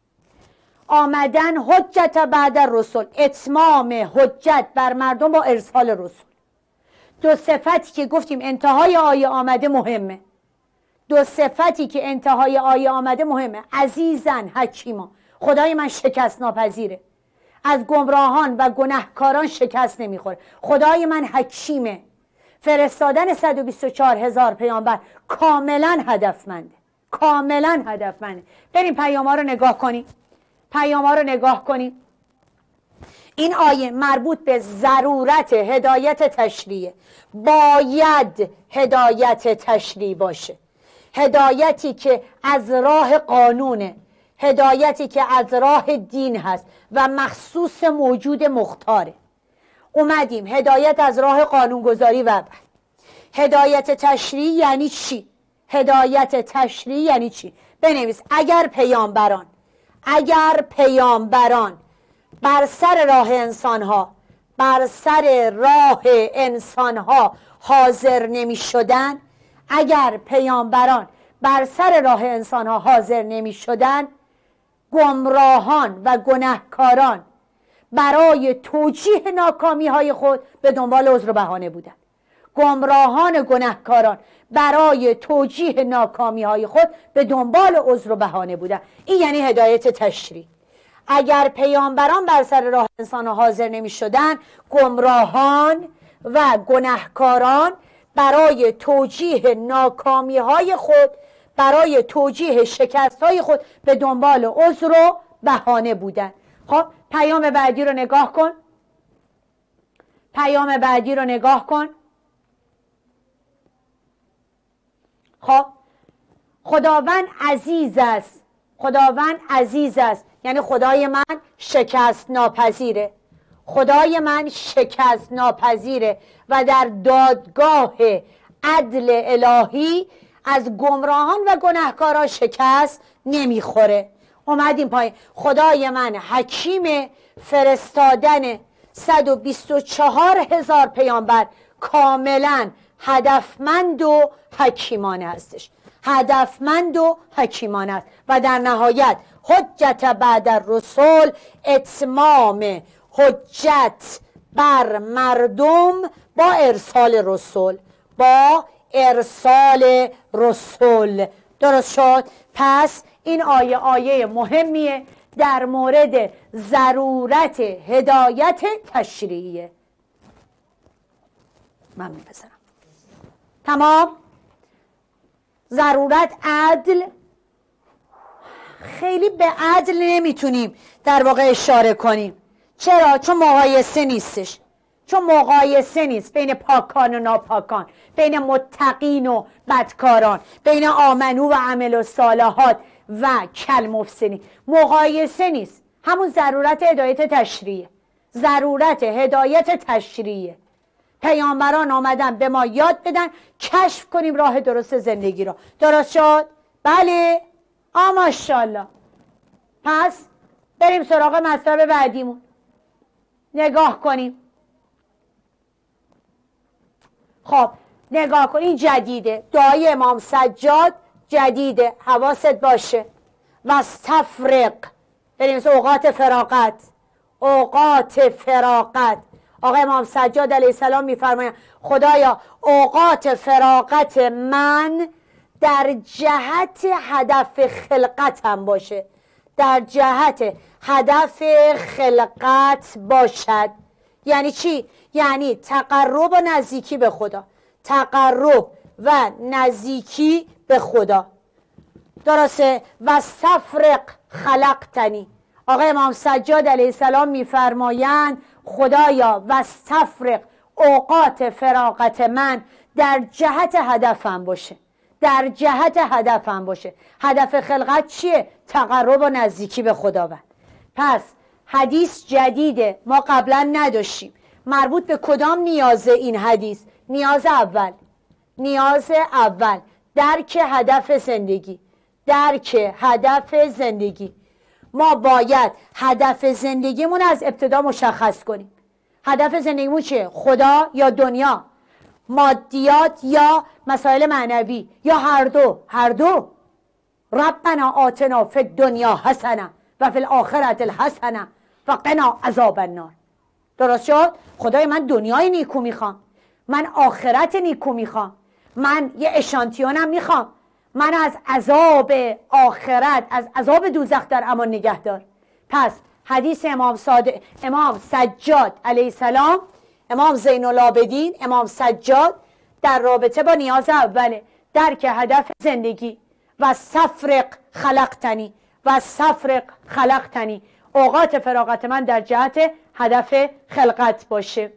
آمدن حجت بعد الرسل، اتمام حجت بر مردم با ارسال رسول. دو صفتی که گفتیم انتهای آیه آمده مهمه. دو صفتی که انتهای آیه آمده مهمه. عزیزن حکیما، خدای من شکست ناپذیره، از گمراهان و گناهکاران شکست نمیخوره. خدای من حکیمه. فرستادن صد و بیست و چهار هزار پیامبر کاملا هدفمنده، کاملا هدفمنده. بریم پیام‌ها رو نگاه کنیم، پیام‌ها رو نگاه کنیم. این آیه مربوط به ضرورت هدایت تشریعه. باید هدایت تشریع باشه، هدایتی که از راه قانونه، هدایتی که از راه دین هست و مخصوص موجود مختاره. اومدیم هدایت از راه قانونگذاری و هدایت تشریعی یعنی چی؟ هدایت تشریعی یعنی چی؟ بنویس اگر پیامبران اگر پیامبران بر سر راه انسانها بر سر راه انسانها حاضر نمی شدن، اگر پیامبران بر سر راه انسانها حاضر نمی شدن، گمراهان و گناهکاران برای توجیه ناکامی های خود به دنبال عذر و بهانه بودن. گمراهان و گناهکاران برای توجیه ناکامی های خود به دنبال عذر و بهانه بودن. این یعنی هدایت تشریع. اگر پیامبران بر سر راه انسان حاضر نمی شدن، گمراهان و گناهکاران برای توجیه ناکامی های خود، برای توجیه شکست های خود به دنبال عذر و بهانه بودن. خب پیام بعدی رو نگاه کن، پیام بعدی رو نگاه کن. خب خداوند عزیز است، خداوند عزیز است یعنی خدای من شکست ناپذیره، خدای من شکست ناپذیره و در دادگاه عدل الهی از گمراهان و گناهکاران شکست نمیخوره. اومدیم پایین خدای من حکیم، فرستادن صد و بیست و چهار هزار پیامبر کاملا هدفمند و حکیمانه هستش، هدفمند و حکیمانه است. و در نهایت حجت بعد الرسل، اتمام حجت بر مردم با ارسال رسول، با ارسال رسول. درست شد؟ پس این آیه آیه مهمیه در مورد ضرورت هدایت تشریعیه. من میپذیرم. تمام. ضرورت عدل، خیلی به عدل نمیتونیم در واقع اشاره کنیم. چرا؟ چون مقایسه نیستش، چون مقایسه نیست بین پاکان و ناپاکان، بین متقین و بدکاران، بین آمنو و عمل و صالحات و کل مفسدین. مقایسه نیست، همون ضرورت هدایت تشریعیه، ضرورت هدایت تشریعیه. پیامبران آمدن به ما یاد بدن کشف کنیم راه درست زندگی را. درست شد؟ بله. آ ماشاءالله. پس بریم سراغ مطلب بعدیمون. نگاه کنیم. خب نگاه کن، این جدیده، دعای امام سجاد جدیده، حواست باشه. واستفرق، بریم مثل اوقات فراغت، اوقات فراغت. آقا امام سجاد علیه السلام میفرمایند خدایا اوقات فراغت من در جهت هدف خلقتم باشه، در جهت هدف خلقت باشد. یعنی چی؟ یعنی تقرب و نزدیکی به خدا، تقرب و نزدیکی به خدا. درسته؟ واستفرق خلقتنی. آقای امام سجاد علیه السلام میفرمایند خدایا واستفرغ اوقات فراغت من در جهت هدفم باشه، در جهت هدفم باشه. هدف خلقت چیه؟ تقرب و نزدیکی به خداوند. پس حدیث جدیده، ما قبلا نداشتیم. مربوط به کدام نیازه این حدیث؟ نیاز اول، نیاز اول درک هدف زندگی، درک هدف زندگی. ما باید هدف زندگیمون از ابتدا مشخص کنیم. هدف زندگیمون چیه؟ خدا یا دنیا؟ مادیات یا مسائل معنوی؟ یا هر دو؟ هر دو. ربنا آتنا فی الدنیا حسنه و فی الاخرة الحسنه و قنا عذاب النار. درست شد؟ خدای من دنیای نیکو میخوام، من آخرت نیکو میخوام، من یه اشانتیونم میخوام، من از عذاب آخرت، از عذاب دوزخ در امان نگه دار. پس حدیث امام صادق، امام سجاد علیه السلام، امام زین العابدین، امام سجاد در رابطه با نیاز اوله، درک هدف زندگی. و سفرق خلقتنی، و سفرق خلقتنی، اوقات فراغت من در جهت هدف خلقت باشه،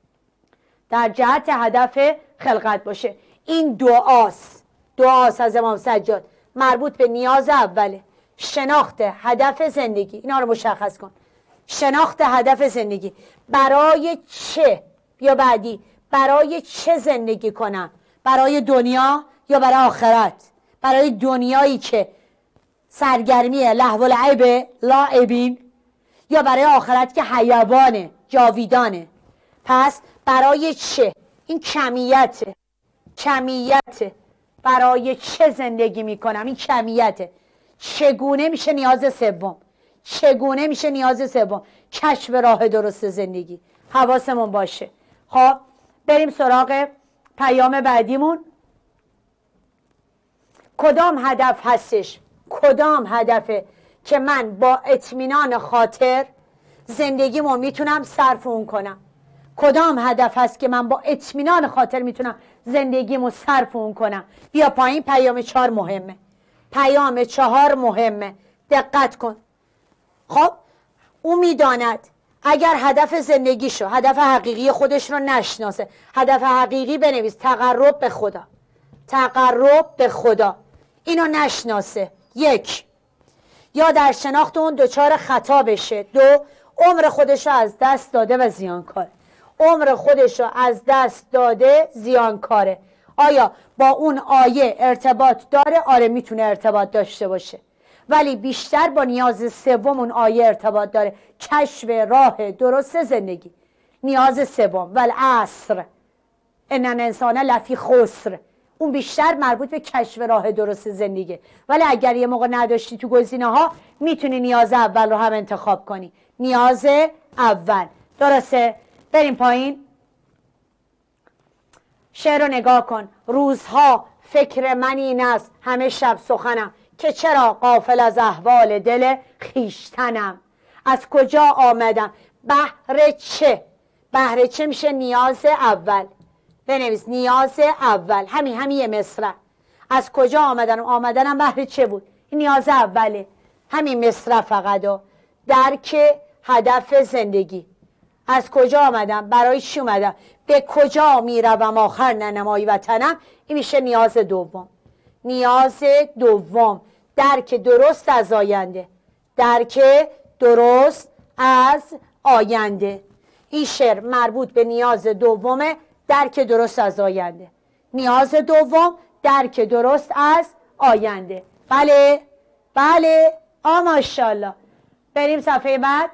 در جهت هدف خلقت باشه. این دعاست، دعاست از امام سجاد، مربوط به نیاز اوله، شناخت هدف زندگی. اینا رو مشخص کن. شناخت هدف زندگی، برای چه؟ یا بعدی، برای چه زندگی کنم؟ برای دنیا یا برای آخرت؟ برای دنیایی که سرگرمی لهو و لعب لاعبین، یا برای آخرت که حیوانه، جاویدانه؟ پس برای چه؟ این کمیته، کمیته. برای چه زندگی میکنم؟ این کمیته. چگونه میشه نیاز سوم؟ چگونه میشه نیاز سوم؟ کشف راه درست زندگی. حواسمون باشه. خب بریم سراغ پیام بعدیمون. کدام هدف هستش؟ کدام هدفه که من با اطمینان خاطر زندگیمو میتونم صرف اون کنم؟ کدام هدف هست که من با اطمینان خاطر میتونم زندگیمو صرف اون کنم؟ بیا پایین. پیام چهار مهمه. پیام چهار مهمه. دقت کن. خب او میداند اگر هدف زندگیشو، هدف حقیقی خودش رو نشناسه، هدف حقیقی بنویس تقرب به خدا، تقرب به خدا، اینو نشناسه، یک، یا در شناخت اون دچار خطا بشه، دو، عمر خودش رو از دست داده و زیانکاره. عمر خودش رو از دست داده، زیانکاره. آیا با اون آیه ارتباط داره؟ آره میتونه ارتباط داشته باشه، ولی بیشتر با نیاز سوم اون آیه ارتباط داره، کشف راه درست زندگی. نیاز سوم، والعصر ان الانسان لفی خسر، اون بیشتر مربوط به کشف راه درست زندگی. ولی اگر یه موقع نداشتی تو گزینه ها، میتونی نیاز اول رو هم انتخاب کنی. نیاز اول. درسته؟ بریم پایین. شعر رو نگاه کن. روزها فکر من این است همه شب سخنم، که چرا غافل از احوال دل خیشتنم. از کجا آمدم؟ بهر چه؟ بهر چه میشه نیاز اول. بنویس نیاز اول. همین همین یه مصرع. از کجا آمدنم؟ آمدنم بهر چه بود؟ این نیاز اوله. همین مصرع فقط. و درک هدف زندگی. از کجا آمدم؟ برای چی اومدم؟ به کجا میروم آخر ننمایی وطنم؟ این میشه نیاز دوم. نیاز دوم، درک درست از آینده. درک درست از آینده. این شعر مربوط به نیاز دومه، درک درست از آینده. نیاز دوم، درک درست از آینده. بله بله. آ ماشاءالله. بریم صفحه بعد.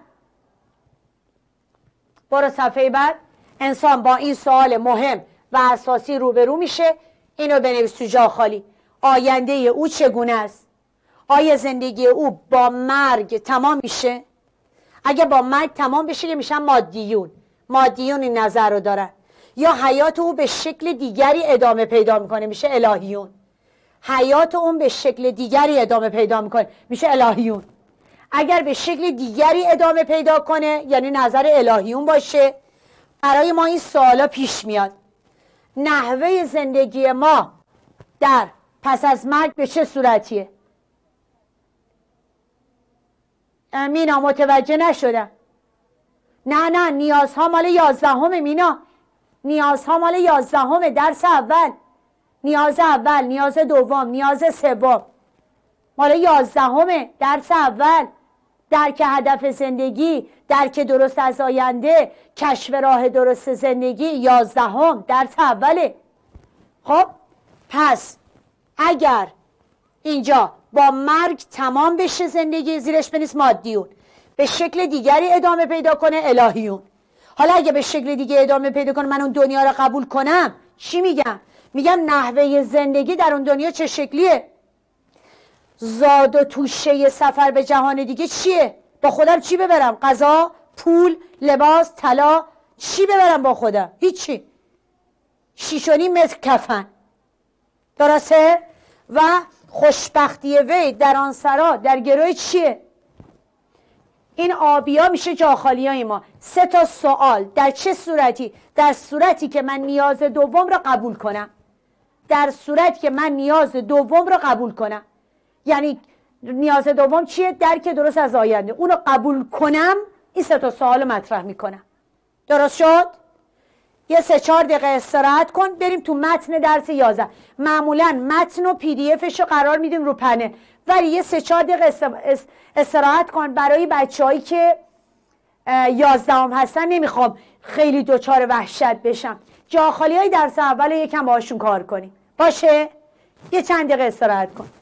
برو صفحه بعد. انسان با این سوال مهم و اساسی روبرو میشه. اینو بنویس تو جا خالی. آینده او چگونه است؟ آیا زندگی او با مرگ تمام میشه؟ اگه با مرگ تمام بشه که میشن مادیون. مادیون این نظر رو دارن. یا حیات او به شکل دیگری ادامه پیدا میکنه، میشه الهیون. حیات اون به شکل دیگری ادامه پیدا میکنه، میشه الهیون. اگر به شکل دیگری ادامه پیدا کنه، یعنی نظر الهیون باشه، برای ما این سوالا پیش میاد. نحوه زندگی ما در پس از مرگ به چه صورتیه؟ مینا متوجه نشدم. نه نه نیازها مال یازدهمه مینا، نیازها مال یازدهمه، درس اول، نیاز اول، نیاز دوم، نیاز سوم، مال یازدهمه، درس اول. درک هدف زندگی، درک درست از آینده، کشف راه درست زندگی، یازدهم، درس اوله. خب پس اگر اینجا با مرگ تمام بشه زندگی، زیرش بنویس مادیون، به شکل دیگری ادامه پیدا کنه الهیون. حالا اگه به شکل دیگه ادامه پیدا کنه من اون دنیا رو قبول کنم، چی میگم؟ میگم نحوه زندگی در اون دنیا چه شکلیه؟ زاد و توشه سفر به جهان دیگه چیه؟ با خودم چی ببرم؟ غذا، پول، لباس، طلا، چی ببرم با خودم؟ هیچی. شیش و نیم متر کفن. درسته؟ و خوشبختی وی در آن سرا در گروه چیه؟ این آبیا میشه جاخالیای ما. سه تا سوال. در چه صورتی؟ در صورتی که من نیاز دوم رو قبول کنم. در صورتی که من نیاز دوم رو قبول کنم. یعنی نیاز دوم چیه؟ درک درست از آینده. اونو قبول کنم، این سه تا سوال مطرح میکنم. درست شد؟ یه سه چهار دقیقه استراحت کن، بریم تو متن درس یازده. معمولا متن و پی دی افش رو قرار میدیم رو پنل، ولی یه سه چهار دقیقه استراحت کن برای بچه‌هایی که یازدهم هستن. نمیخوام خیلی دوچار وحشت بشم. جا خالی های درس اول یکم باشون کار کنیم. باشه؟ یه چند دقیقه استراحت کن.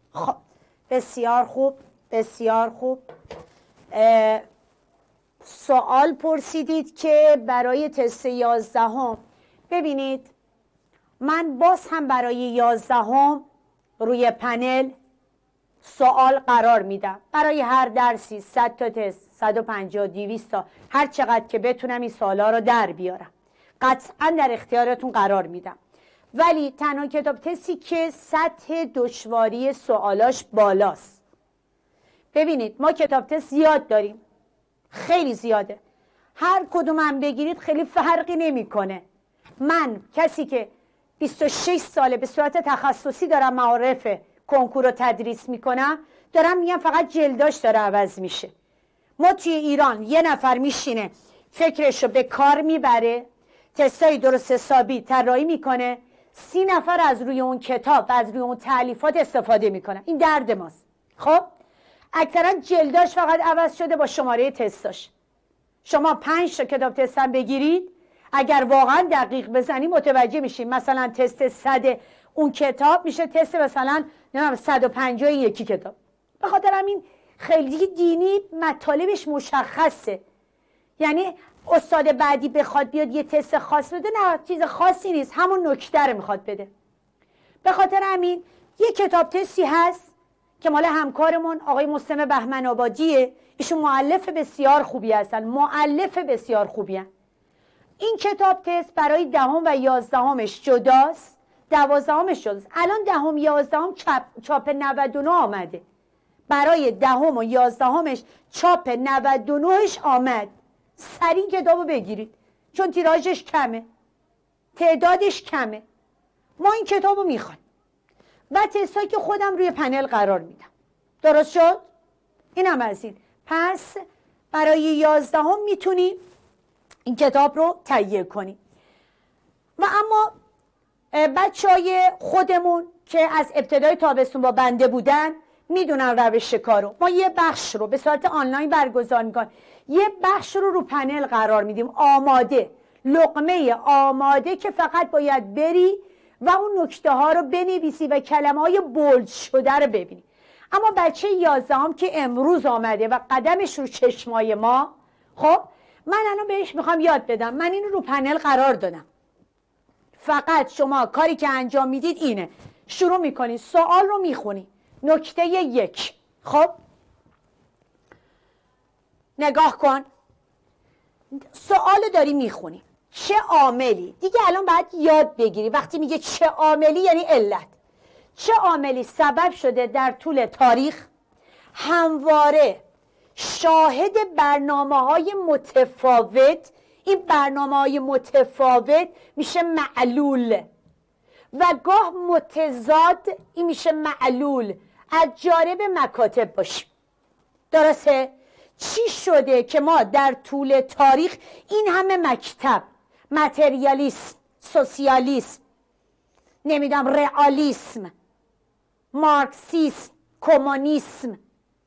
خب بسیار خوب، بسیار خوب. سوال پرسیدید که برای تست یازدهم، ببینید من باز هم برای یازدهم روی پنل سوال قرار میدم. برای هر درسی صد تا تست، صد و پنجاه، دویست تا، هر چقدر که بتونم این سوالا رو در بیارم قطعا در اختیارتون قرار میدم. ولی تنها کتاب تستی که سطح دشواری سوالاش بالاست. ببینید ما کتاب تست زیاد داریم، خیلی زیاده، هر کدوم هم بگیرید خیلی فرقی نمیکنه. من کسی که بیست و شش ساله به صورت تخصصی دارم معارف کنکور رو تدریس میکنم، دارم میگم فقط جلداش داره عوض میشه. ما توی ایران یه نفر میشینه فکرشو به کار میبره، تستای درست حسابی طراحی میکنه، سی نفر از روی اون کتاب و از روی اون تألیفات استفاده میکنن. این درد ماست. خب اکثرا جلداش فقط عوض شده با شماره تستاش. شما پنج تا کتاب تست هم بگیرید، اگر واقعا دقیق بزنی متوجه میشین مثلا تست صد اون کتاب میشه تست مثلا نمیدونم صد و پنجاه یکی کتاب. به خاطر همین خیلی دینی مطالبش مشخصه. یعنی استاد بعدی بخواد بیاد یه تست خاص بده، نه چیز خاصی نیست، همون نکته رو میخواد بده. به خاطر همین یه کتاب تستی هست که مال همکارمون آقای مسلم بهمن آبادیه. ایشون مؤلف بسیار خوبی هستن، مؤلف بسیار خوبی هستن. این کتاب تست برای دهم و یازدهمش جداست، دوازدهمش جداست. الان دهم یازدهم چاپ چاپ نود و نه آمده. برای دهم و یازدهمش چاپ نود و نهش آمد. سریع کتابو بگیرید چون تیراژش کمه، تعدادش کمه. ما این کتابو میخوایم و تستایی که خودم روی پنل قرار میدم. درست شد؟ اینم از این. پس برای یازدهم میتونی این کتاب رو تهیه کنی. و اما بچه های خودمون که از ابتدای تابستون با بنده بودن میدونن روش کارو. ما یه بخش رو به صورت آنلاین برگزار میکنیم، یه بخش رو رو پنل قرار میدیم آماده، لقمه آماده که فقط باید بری و اون نکته ها رو بنویسی و کلمه های بولد شده رو ببینی. اما بچه یازدهم که امروز آمده و قدمش رو چشمای ما، خب من الان بهش میخوام یاد بدم. من اینو رو پنل قرار دادم، فقط شما کاری که انجام میدید اینه، شروع میکنی سوال رو میخونی. نکته یک، خب نگاه کن، سوال داری میخونی، چه عاملی، دیگه الان باید یاد بگیری وقتی میگه چه عاملی یعنی علت، چه عاملی سبب شده در طول تاریخ همواره شاهد برنامه های متفاوت، این برنامه های متفاوت میشه معلول و گاه متضاد، این میشه معلول، از جانب مکاتب باشیم. درسته؟ چی شده که ما در طول تاریخ این همه مکتب، متریالیسم، سوسیالیسم، نمیدونم رئالیسم، مارکسیسم، کمونیسم،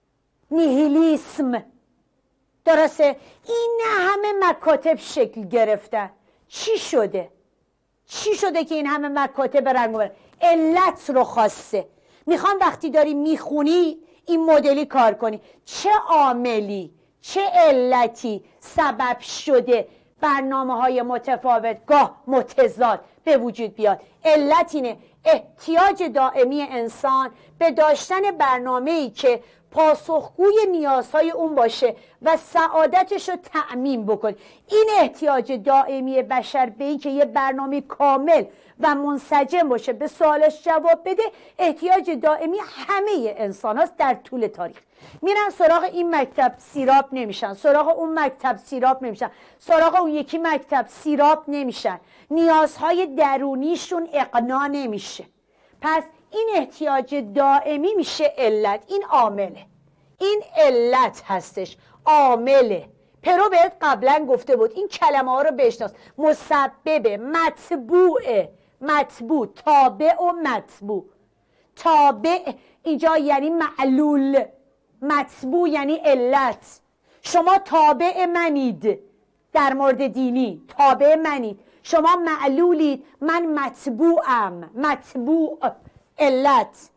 نیهیلیسم، درسته؟ این همه مکاتب شکل گرفتن. چی شده؟ چی شده که این همه مکاتب رنگ بره؟ علت رو خواسته. میخوام وقتی داری میخونی این مدلی کار کنی، چه عاملی، چه علتی سبب شده برنامه های متفاوت گاه متضاد به وجود بیاد. علت اینه احتیاج دائمی انسان به داشتن برنامه‌ای که پاسخگوی نیازهای اون باشه و سعادتش رو تأمین بکنه. این احتیاج دائمی بشر به این که یه برنامه کامل و منسجم باشه به سوالش جواب بده، احتیاج دائمی همه انسان هاست در طول تاریخ. میرن سراغ این مکتب سیراب نمیشن، سراغ اون مکتب سیراب نمیشن، سراغ اون یکی مکتب سیراب نمیشن، نیازهای درونیشون اقناع نمیشه. پس این احتیاج دائمی میشه علت، این عامله، این علت هستش، عامله. پرو بهت قبلا گفته بود این کلمه ها رو بشناس. مسبب، متبوع، متبوع، تابع و متبوع. تابع اینجا یعنی معلول، متبوع یعنی علت. شما تابع منید در مورد دینی، تابع منید. شما معلولید، من متبوعم، متبوع، علت.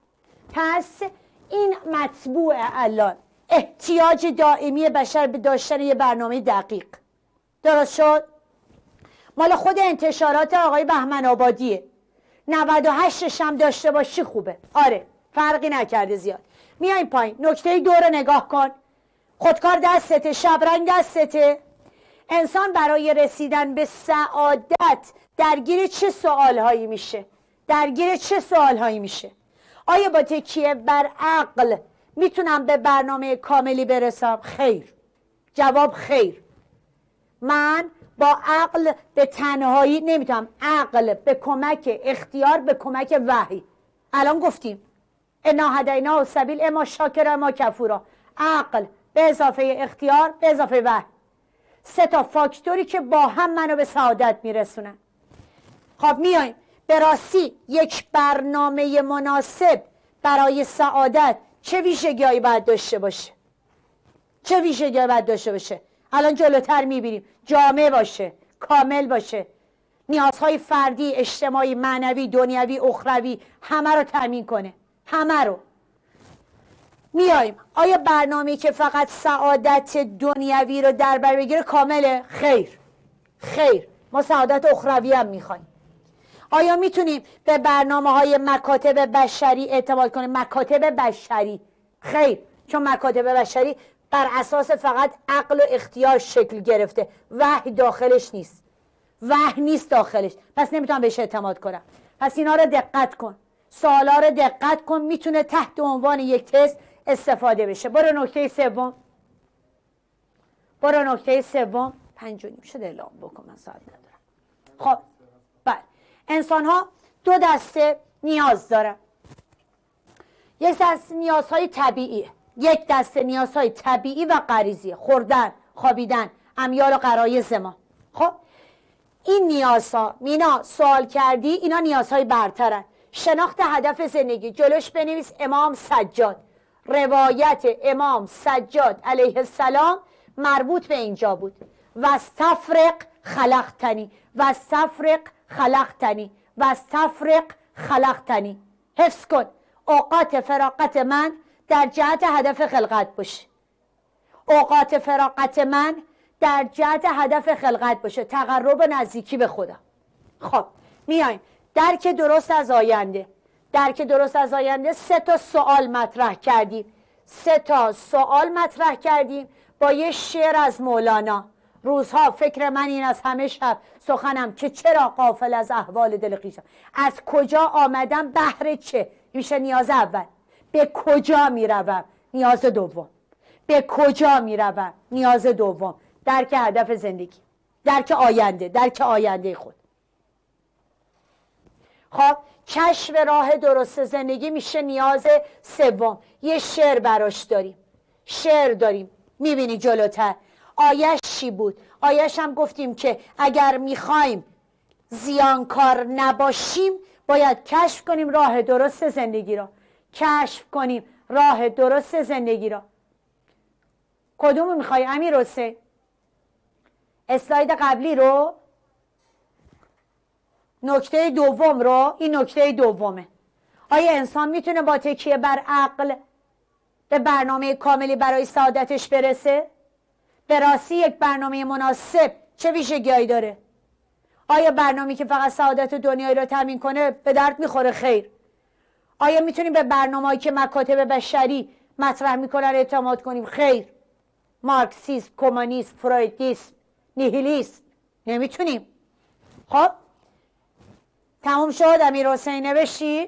پس این مطبوع الان احتیاج دائمی بشر به داشتن یه برنامه دقیق. درست شد؟ مال خود انتشارات آقای بهمن آبادیه. نود و هشتش هم داشته باشی خوبه. آره فرقی نکرده زیاد. میایم پایین. نکته دو رو نگاه کن. خودکار دستته، شبرنگ دستته. انسان برای رسیدن به سعادت درگیر چه سوالهایی میشه؟ درگیر چه سوالهایی میشه؟ آیا با تکیه بر عقل میتونم به برنامه کاملی برسم؟ خیر. جواب خیر. من با عقل به تنهایی نمیتونم. عقل به کمک اختیار، به کمک وحی. الان گفتیم انا هدینا السبیل اما شاکر اما کفورا. عقل به اضافه اختیار به اضافه وحی، سه تا فاکتوری که با هم منو به سعادت میرسونن. خب میایم به راستی یک برنامه مناسب برای سعادت چه ویژگی‌هایی باید داشته باشه؟ چه ویژگی‌هایی باید داشته باشه؟ الان جلوتر میبینیم. جامع باشه، کامل باشه، نیازهای فردی، اجتماعی، معنوی، دنیوی، اخروی همه رو تامین کنه. همه رو. میایم آیا برنامه‌ای که فقط سعادت دنیوی رو در بر بگیره کامله؟ خیر. خیر. ما سعادت اخروی هم میخوایم. آیا میتونیم به برنامه‌های مکاتب بشری اعتماد کنیم؟ مکاتب بشری خیر، چون مکاتب بشری بر اساس فقط عقل و اختیار شکل گرفته، وحی داخلش نیست. وحی نیست داخلش، پس نمیتونم بهش اعتماد کنم. پس اینا رو دقت کن، سوالا رو دقت کن، میتونه تحت عنوان یک تست استفاده بشه. برو نکته سوم. برو نکته سوم. پنج و نیم شده اعلام بکن، من ساعت ندارم. خب بله، انسان ها دو دسته نیاز دارن. یک دسته نیازهای طبیعیه، یک دسته نیازهای طبیعی و غریزیه. خوردن، خوابیدن، امیال و غرایز ما. خب این نیازها، مینا سوال کردی، اینا نیازهای برترن. شناخت هدف زندگی، جلوش بنویس امام سجاد. روایت امام سجاد علیه السلام مربوط به اینجا بود. واستفرغ خلقتنی، واستفرغ خلقتنی، واستفرغ خلقتنی. حفظ کن. اوقات فراغت من در جهت هدف خلقت باشه. اوقات فراغت من در جهت هدف خلقت باشه، تقرب و نزدیکی به خدا. خب میایم درک درست از آینده. درک درست از آینده سه تا سوال مطرح کردیم. سه تا سوال مطرح کردیم با یه شعر از مولانا. روزها فکر من این از همه شب سخنم که چرا غافل از احوال دل خویشم. از کجا آمدم بهر چه؟ میشه نیاز اول. به کجا میروم؟ نیاز دوم. به کجا میروم؟ نیاز دوم. درک هدف زندگی، درک آینده، درک آینده خود. خب کشف راه درست زندگی میشه نیاز سوم. یه شعر براش داریم. شعر داریم. میبینی جلوتر آیش چی بود؟ آیش هم گفتیم که اگر میخوایم زیانکار نباشیم باید کشف کنیم راه درست زندگی را. کشف کنیم راه درست زندگی را. کدومو میخوای امیر حسین؟ اسلاید قبلی رو، نکته دوم رو. این نکته دومه. آیا انسان میتونه با تکیه بر عقل به برنامه کاملی برای سعادتش برسه؟ به راستی یک برنامه مناسب چه ویژگی‌هایی داره؟ آیا برنامه‌ای که فقط سعادت دنیایی رو تامین کنه به درد میخوره؟ خیر. آیا میتونیم به برنامه‌ای که مکاتب بشری مطرح میکنن اعتماد کنیم؟ خیر. مارکسیسم، کمونیسم، فرویدیسم، نیهیلیسم نمیتونیم. خب تموم شد. امیر حسین نوشتی؟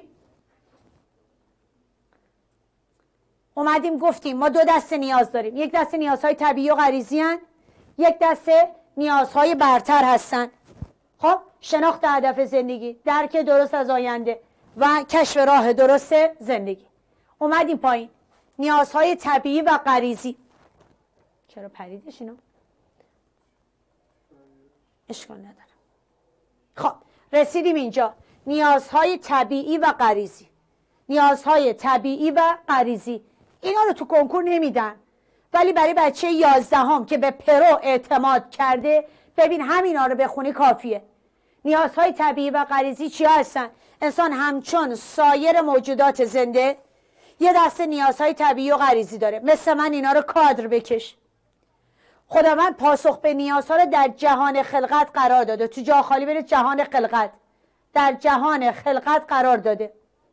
اومدیم گفتیم ما دو دسته نیاز داریم. یک دسته نیازهای طبیعی و غریزی هستند، یک دسته نیازهای برتر هستند. خب شناخت هدف زندگی، درک درست از آینده و کشف راه درست زندگی. اومدیم پایین. نیازهای طبیعی و غریزی. چرا پریدش اینو؟ اشکال نداره. خب رسیدیم اینجا. نیازهای طبیعی و غریزی. نیازهای طبیعی و غریزی اینا رو تو کنکور نمیدن، ولی برای بچه یازدهم که به پرو اعتماد کرده ببین همینا رو بخونی کافیه. نیازهای طبیعی و غریزی چی هستن؟ انسان همچون سایر موجودات زنده یه دسته نیازهای طبیعی و غریزی داره، مثل من اینا رو کادر بکش. خداوند پاسخ به نیازها رو در جهان خلقت قرار داده. تو جا خالی برید جهان خلقت، در جهان خلقت قرار داده.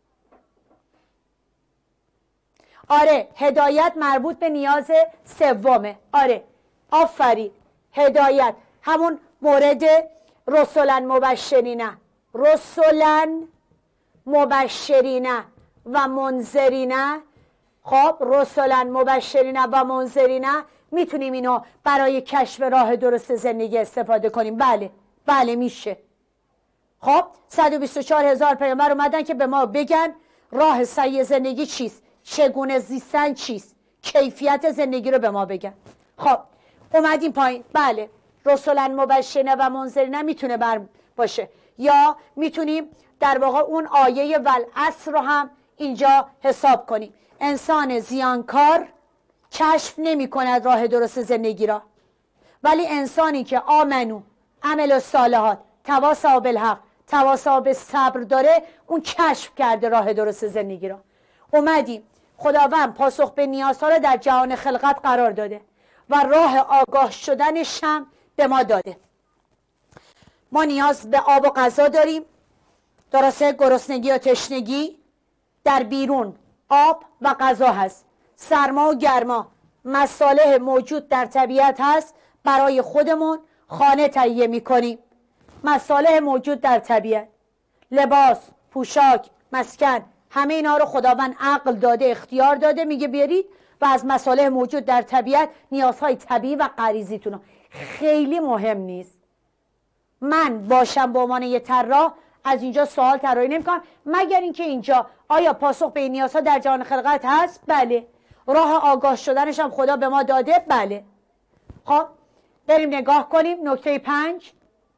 آره هدایت مربوط به نیاز سومه. آره آفرین، هدایت همون مورد رسولن مبشرینه، رسولن مبشرینه و منذرینه. خب رسولن مبشرینه و منذرینه میتونیم اینو برای کشف راه درست زندگی استفاده کنیم. بله بله میشه. خب صد و بیست و چهار هزار پیامبر اومدن که به ما بگن راه صحیح زندگی چیست، چگونه زیستن چیست، کیفیت زندگی رو به ما بگن. خب اومدیم پایین. بله رسولن مبشرینه و منذرینه میتونه بر باشه، یا میتونیم در واقع اون آیه والعصر رو هم اینجا حساب کنیم. انسان زیانکار کشف نمی کند راه درست زندگی را، ولی انسانی که آمنو عمل الصالحات تواصی بالحق تواصی بالصبر داره، اون کشف کرده راه درست زندگی را. اومدیم خداوند پاسخ به نیازها رو در جهان خلقت قرار داده و راه آگاه شدنش هم به ما داده. ما نیاز به آب و غذا داریم، درسته؟ گرسنگی و تشنگی، در بیرون آب و غذا هست. سرما و گرما مصالح موجود در طبیعت هست، برای خودمون خانه تهیه میکنیم. مصالح موجود در طبیعت، لباس، پوشاک، مسکن، همه اینا رو خداوند عقل داده، اختیار داده، میگه بیارید و از مصالح موجود در طبیعت نیازهای طبیعی و غریزیتون رو. خیلی مهم نیست من باشم به عنوان یه طراح از اینجا سوال طراحی نمی‌کنم، مگر اینکه اینجا آیا پاسخ به این نیازها در جهان خلقت هست؟ بله. راه آگاه شدنش هم خدا به ما داده؟ بله. خب بریم نگاه کنیم نکته پنج.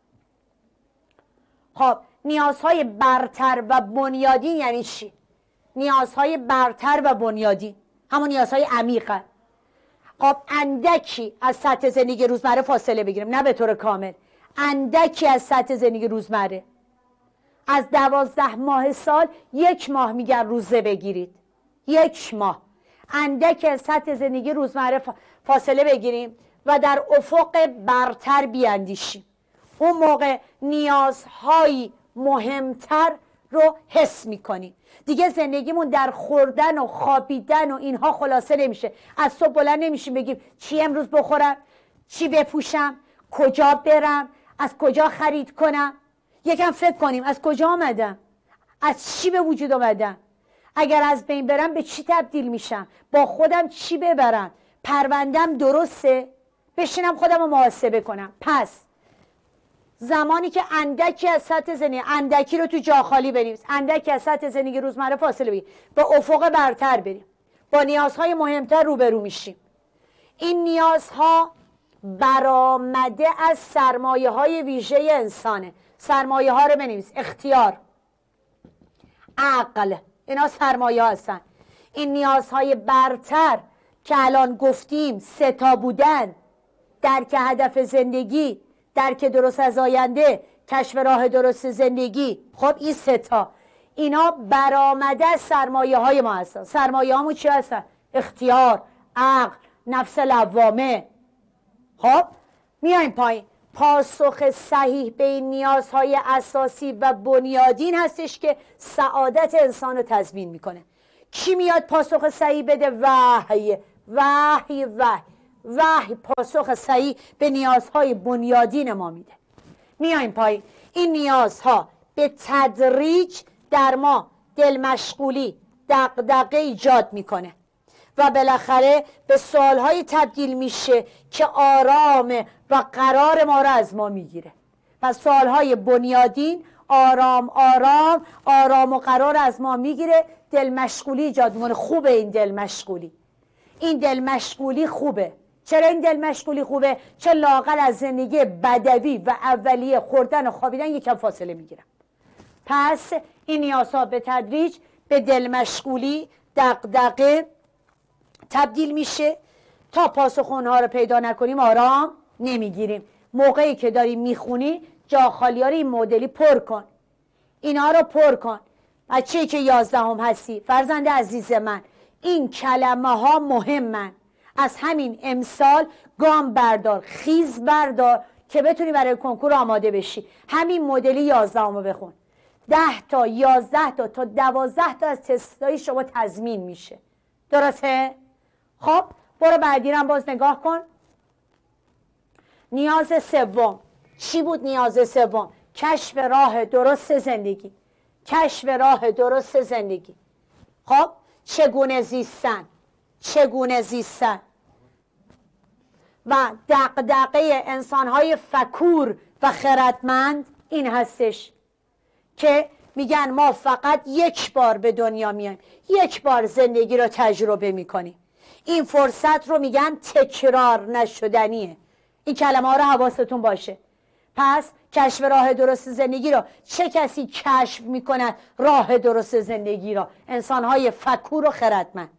خب نیازهای برتر و بنیادین یعنی چی؟ نیازهای برتر و بنیادین همون نیازهای عمیقه. خب اندکی از سطح زندگی روزمره فاصله بگیریم، نه به طور کامل، اندکی از سطح زندگی روزمره. از دوازده ماه سال یک ماه میگن روزه بگیرید، یک ماه اندکی از سطح زندگی روزمره فاصله بگیریم و در افق برتر بیاندیشیم. اون موقع نیازهای مهمتر رو حس میکنیم. دیگه زندگیمون در خوردن و خوابیدن و اینها خلاصه نمیشه. از صبح بلند نمیشیم بگیم چی امروز بخورم، چی بپوشم، کجا برم، از کجا خرید کنم. یکم فکر کنیم از کجا آمدم، از چی به وجود آمدم، اگر از بین برم به چی تبدیل میشم، با خودم چی ببرم، پروندم درسته، بشینم خودم رو محاسبه کنم. پس زمانی که اندکی از سطح زندگی، اندکی رو تو جا خالی بنویس، اندکی از سطح زندگی روزمره فاصله بگیر، به افق برتر بریم، با نیازهای مهمتر روبرو میشیم. این نیازها برآمده از سرمایه های ویژه انسانه. سرمایه ها رو بنویس: اختیار، عقل، اینا سرمایه ها هستن. این نیازهای برتر که الان گفتیم سه تا بودن: درک هدف زندگی، درک درست از آینده، کشف راه درست زندگی. خب این سه تا اینا برآمده از سرمایه های ما هستن. سرمایه هامون چی هستن؟ اختیار، عقل، نفس لوامه. خب میایم پایین. پاسخ صحیح به این نیازهای اساسی و بنیادین هستش که سعادت انسان رو تضمین میکنه. کی میاد پاسخ صحیح بده؟ وحی وحی وحی وحی پاسخ صحیح به نیازهای بنیادین ما میده. میایم پایین. این نیازها به تدریج در ما دل مشغولی، دغدغه ایجاد میکنه و بالاخره به سوالهای تبدیل میشه که آرام و قرار ما رو از ما میگیره. پس سوالهای بنیادین آرام آرام آرام و قرار از ما میگیره، دل مشغولی ایجاد میکنه. خوبه این دل مشغولی، این دل مشغولی خوبه. چرا این دل مشغولی خوبه؟ چون لااقل از زندگی بدوی و اولیه خوردن و خوابیدن یکم فاصله میگیرم. پس این نیازها به تدریج به دل مشغولی، دغدغه تبدیل میشه. تا پاسخ اونها رو پیدا نکنیم آرام نمیگیریم. موقعی که داری میخونی جا خالی ها رو این مدلی پر کن، اینا رو پر کن. بچه‌ای که یازدهم هستی، فرزند عزیز من، این کلمه ها مهمن. از همین امسال گام بردار، خیز بردار که بتونی برای کنکور آماده بشی. همین مدلی یازدهم رو بخون. ده تا یازده تا تا دوازده تا از تستای شما تضمین میشه. درسته؟ خب برو بعدی رو باز نگاه کن. نیاز سوم چی بود؟ نیاز سوم کشف راه درست زندگی. کشف راه درست زندگی. خب چگونه زیستن؟ چگونه زیستن؟ و دغدغه انسان‌های فکور و خردمند این هستش که میگن ما فقط یک بار به دنیا میایم، یک بار زندگی رو تجربه میکنیم. این فرصت رو میگن تکرار نشدنیه. این کلمه ها رو حواستون باشه. پس کشف راه درست زندگی رو چه کسی کشف میکنن؟ راه درست زندگی رو انسان‌های فکور و خردمند.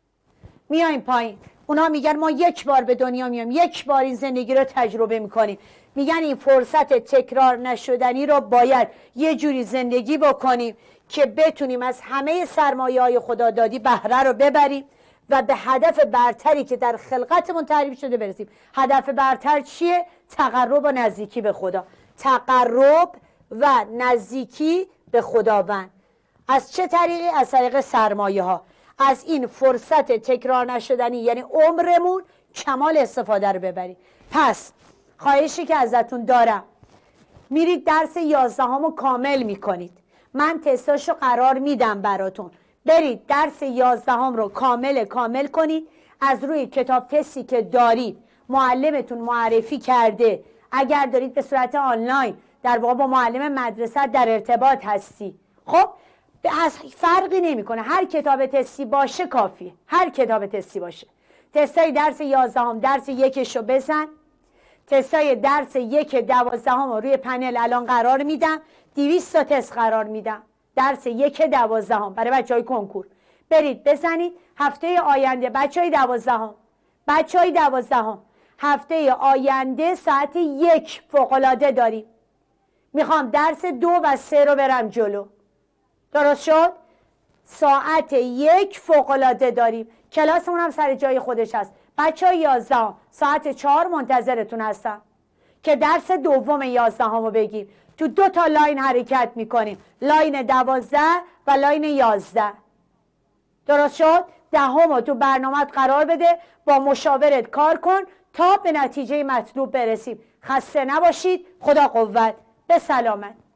میایم پایین، اونا میگن ما یک بار به دنیا میایم، یک بار این زندگی رو تجربه میکنیم. میگن این فرصت تکرار نشدنی رو باید یه جوری زندگی بکنیم که بتونیم از همه سرمایه های خدا دادی بهره رو ببریم و به هدف برتری که در خلقتمون تعریف شده برسیم. هدف برتر چیه؟ تقرب و نزدیکی به خدا. تقرب و نزدیکی به خداوند. از چه طریقی؟ از طریق سرمایه ها. از این فرصت تکرار نشدنی یعنی عمرمون کمال استفاده رو ببریم. پس خواهشی که ازتون دارم، میرید درس یازدهم رو کامل میکنید. من تستاشو قرار میدم براتون. برید درس یازدهم رو کامل کامل کنید. از روی کتاب تستی که دارید معلمتون معرفی کرده. اگر دارید به صورت آنلاین در واقع با معلم مدرسه در ارتباط هستی، خب فرقی نمیکنه، هر کتاب تستی باشه کافیه. هر کتاب تستی باشه. تستای درس یازدهم درس یکش رو بزن. تستای درس یک دوازدهم رو روی پنل الان قرار میدم. دویست تا تست قرار میدم درس یک دوازدهم برای بچه های کنکور. برید بزنید. هفته آینده بچه های دوازدهم بچه های دوازدهم هفته آینده ساعت یک فوق‌العاده داریم. میخوام درس دو و سه رو برم جلو. درست شد؟ ساعت یک فوق‌العاده داریم. کلاسمون هم سر جای خودش هست. بچه های یازدهم ساعت چهار منتظرتون هستم که درس دوم یازدهم رو بگیم. تو دو تا لاین حرکت میکنیم، لاین دوازده و لاین یازده. درست شد؟ دهم رو تو برنامه‌ات قرار بده، با مشاورت کار کن تا به نتیجه مطلوب برسیم. خسته نباشید. خدا قوت. به سلامت.